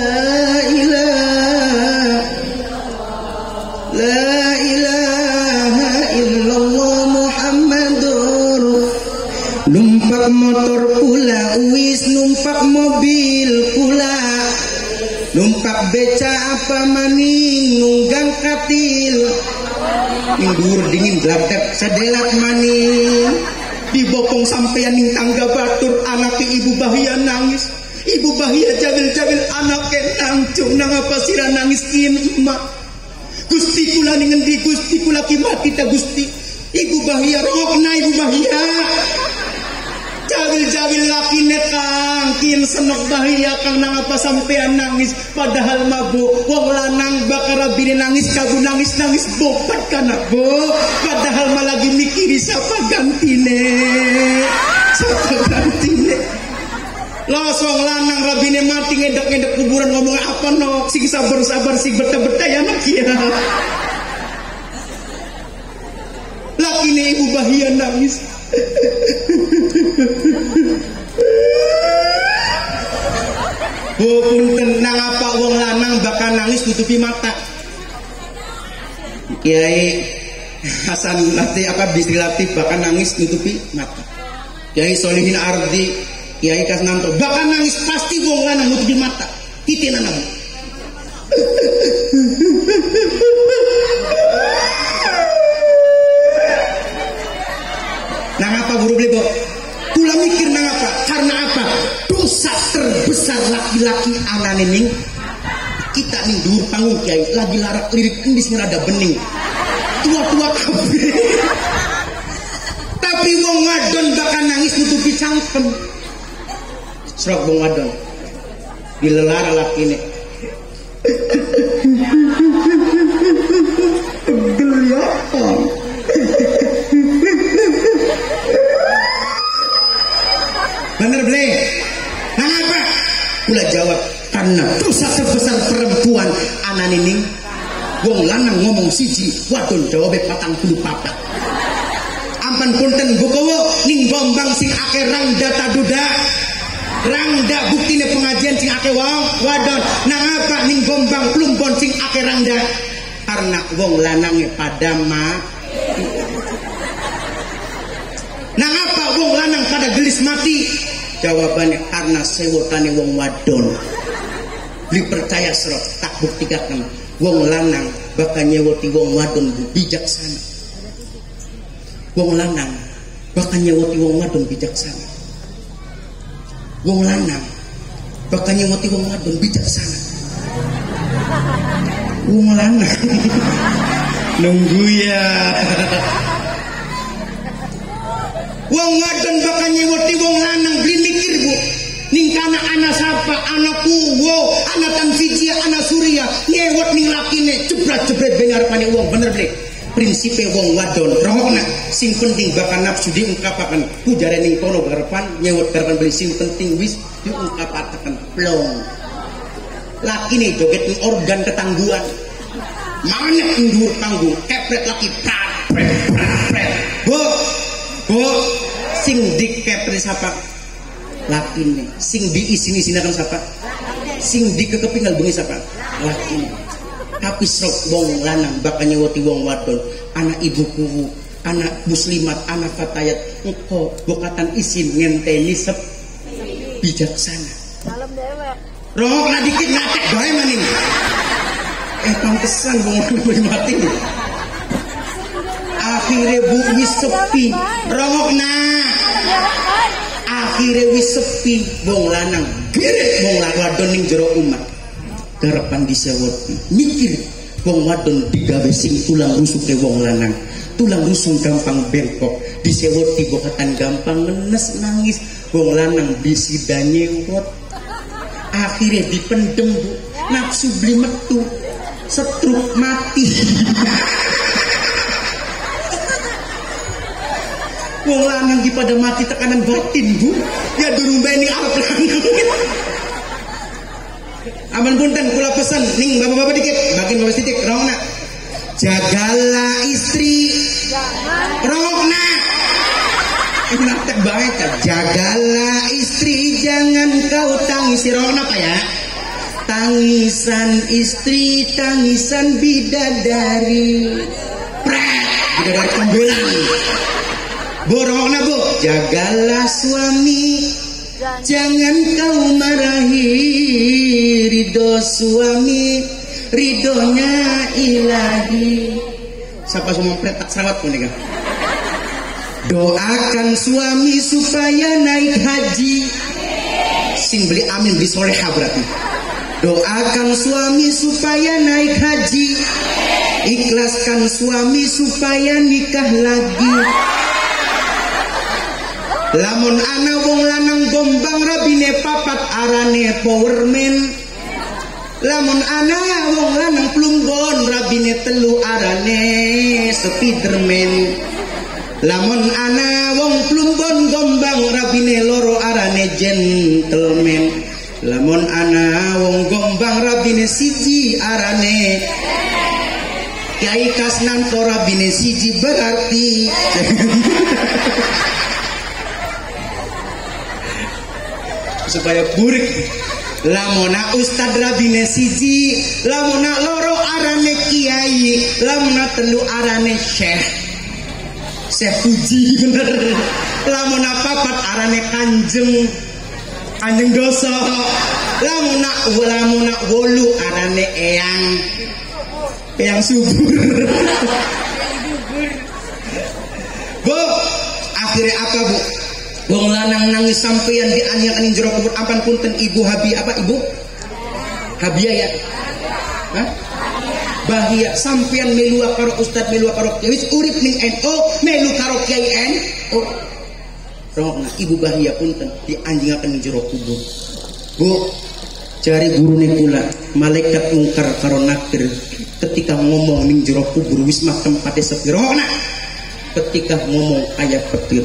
La ilaha illallah Muhammadur numpak motor pula wis numpak mobil pula numpak beca apa maning nunggang katil ning dhuwur dingin glagak sadelat maning dibopong sampeyan ning tangga batur anake ibu bahia nangis ibu bahia jawil-jawil anake nangcung nang apa sira nangis kieu emak Gusti kula ning ngendi Gusti kula ki mati ta Gusti ibu bahia rokna ibu bahia jawil-jawil lakine Kang kin senok bahia Kang nang apa sampean nangis padahal mabuk wong lanang bakal rabine nangis kabu nangis-nangis bobat kana Bu padahal malah lagi mikiri siapa gantine siapa gantine Los wong lanang rabine mati ngedek-ngedek kuburan ngomong apa nok sing sabar-sabar sing beta-beta ya nak ya lakine ibu bahia nangis Bu punten nang apa wong lanang bakal nangis tutupi mata Kiai Hasan Latif apa Bisri Latif bahkan nangis nutupi mata. Kiai Solihin Ardi, Kiai Kasnanto bahkan nangis pasti wong lanang nutupi mata. Titinan nabi. Nang apa buru beli bo? Kula mikir nang apa? Karena apa? Dosa terbesar laki-laki anane ning kita ning dhuwur panggung kiai lagi larak lirik endis ngerada bening. Tua-tua kabeh. Tapi wong wadon bakal nangis nutupi cangkem. Srok wong wadon. Dilelara lakine. Pegel ya. Bener ble. Kenapa? Kula jawab karena dosa terbesar perempuan anane ning wong lanang ngomong siji, wadon jawabe patang puluh papat. Ampan punten bukowo ning gombang sing ake rangda taduda. Rangda buktine pengajian sing ake wong wadon. Nang apa ning gombang plumbon sing ake rangda? Karena wong lanange pada mati. Nang apa wong lanang pada gelis mati? Jawabannya karena sewotane wong wadon. Beli percaya serot tak buktikan wong lanang bakal nyewoti wong wadon bijaksana. Wong lanang bakal nyewoti wong wadon bijaksana. Wong lanang bakal nyewoti wong wadon bijaksana. Wong lanang nunggu ya. Wong wadon bakal nyewoti wong lanang beli mikir bu. Ning kana anak sapa, anak kuwo, anak Tanfijia, anak Surya, nyewot ning lakine jebret-jebret ben ngarepane wong bener ble. Prinsipe wong wadon rohna sing penting bakal nafsu diungkapaken. Pujare ning kono garepan nyewot garepan beli sing penting wis diungkapaken plong. Lakine joget ning organ ketangguhan. Manek ning dhuwur panggung, kepret laki prat prat. Bo, bo sing dikepret sapa? Lakine. Sing diisin-isinaken sapa? Sing dikekepinggal bengi sapa? Lakine. Tapi srok wong lanang bakal nyewoti wong wadon. Anak ibuku, anak muslimat, anak fatayat engko bokatan isin ngenteni sep bijaksana. Malam dewek. Rohok na dikit ngatek bae maning. Eh pantesan wong lanang mati. Akhire bu wis sepi. Rohok na. Akhire wis sepi wong lanang. Gerek wong wadon ning jero umat. Garepan disewoti mikir wong wadon digawe sing tulang rusuke wong lanang. Tulang rusuk gampang bengkok, disewoti bokatan gampang ngenes nangis. Wong lanang bisi danyewot. Akhirnya dipendem bu, nafsu beli metu, setruk mati. Wong lanang di pada mati tekanan batin bu, ya durung beni arep lanang. Aman punten kula pesan ning bapak-bapak dikit, bagian bapak titik rongna. Jagalah istri, rongna. Enak tak baik, jagalah istri, jangan kau tangisi rongna apa ya? Tangisan istri, tangisan bidadari. Pret, bidadari pembelan. Bu rongna bu, jagalah suami, jangan kau marahi, ridho suami, ridhonya ilahi. Siapa semua pret tak serawat pun nih. Doakan suami supaya naik haji. Sing beli amin beli soleha berarti. Doakan suami supaya naik haji. Ikhlaskan suami supaya nikah lagi. Lamun ana wong lanang gombang rabine papat arane powerman. Lamun ana wong lanang plumbon rabine telu arane spiderman. Lamun ana wong plumbon gombang rabine loro arane gentleman. Lamun ana wong gombang rabine siji arane Kiai Kasnanto rabine siji berarti supaya burik lamona Ustad Rabine siji, lamona loro arane kiai, lamona telu arane syekh Syekh Fuji bener, lamona papat arane kanjeng kanjeng doso, lamona lamona wolu arane eyang eyang subur. Bu, akhirnya apa bu? Wong lanang nangis sampeyan dianiakan jero kubur ampun punten ibu Habi apa ibu? Habia ya? Hah? Bahia sampeyan melu karo ustad melu karo kiai wis urip ning N U melu karo kiai N U. Rongna ibu Bahia punten dianjingaken jero kubur. Bu, cari gurune kula malaikat mungkar karo nakir ketika ngomong ning jero kubur wis mah tempate sepi. Rongna ketika ngomong ayat petir.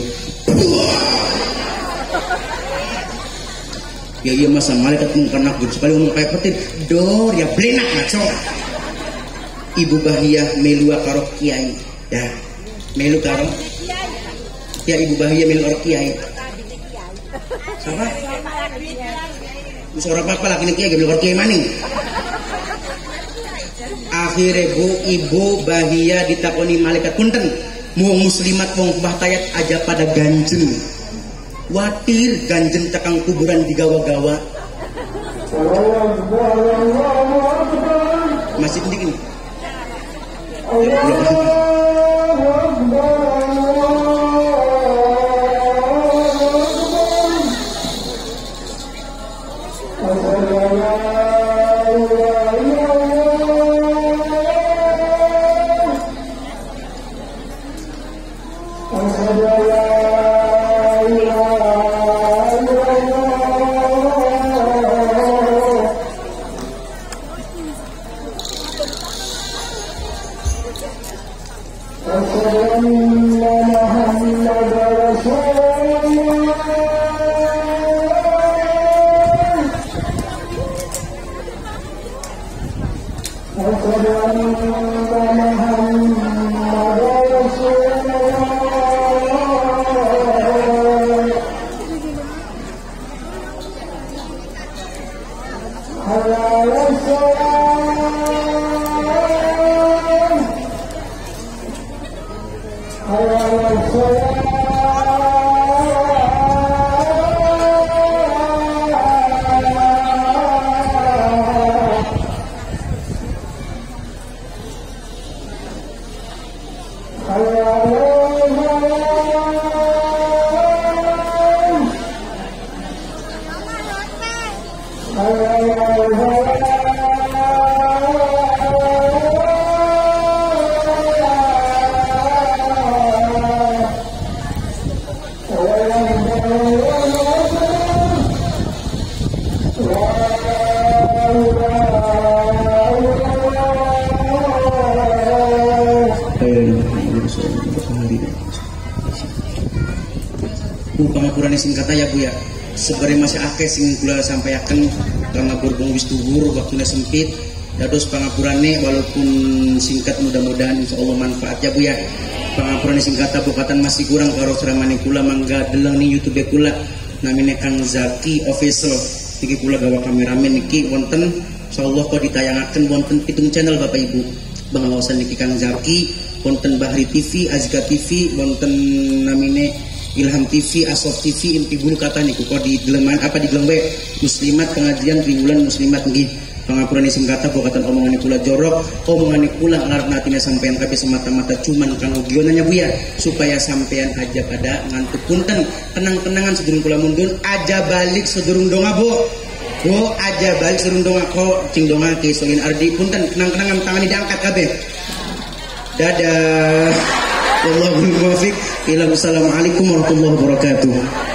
Ya iya masa malaikat mungkar nakir sekali ngomong kayak petir dor ya blenak ngaco. Ibu Bahia melu karo kiai ya melu karo ya ibu Bahia melu karo kiai siapa suara apa lagi nih kiai melu karo kiai maning. Akhirnya bu ibu Bahia ditakoni malaikat punten mau muslimat wong bahtayat aja pada ganjen watir ganjen cakang kuburan digawa-gawa masih penting ini. Singkat ya bu ya sebenarnya masih akeh sing kula sampaikan karena berhubung wis dhuwur waktunya sempit dados pangapurane walaupun singkat mudah-mudahan insyaallah manfaat ya bu ya pangapurane singkat bukatan masih kurang karo ceramane kula mangga deleng ning YouTube kula namine Kang Zaki Official niki kula gawa kameramen niki wonten insyaallah kok ditayangaken wonten pitung channel Bapak Ibu bangawasan niki Kang Zaki wonten Bahri T V Azka T V wonten namine Ilham T V, Asof T V, Impi Bulu kata niku kok di deleman apa di gelembek muslimat pengajian triwulan muslimat nggih pangapuran sing kata bokatan omongan kula jorok omongan kula ngarep natine sampean kabeh semata-mata cuman kanggo gionanya bu ya supaya sampean aja pada ngantuk punten tenang-tenangan sedurung kula mundun aja balik sedurung donga bu bu aja balik sedurung donga kok cing donga ke Solin Ardi punten tenang-tenangan tangan diangkat kabeh dadah. Wallahul muwaffiq. Assalamualaikum warahmatullahi wabarakatuh.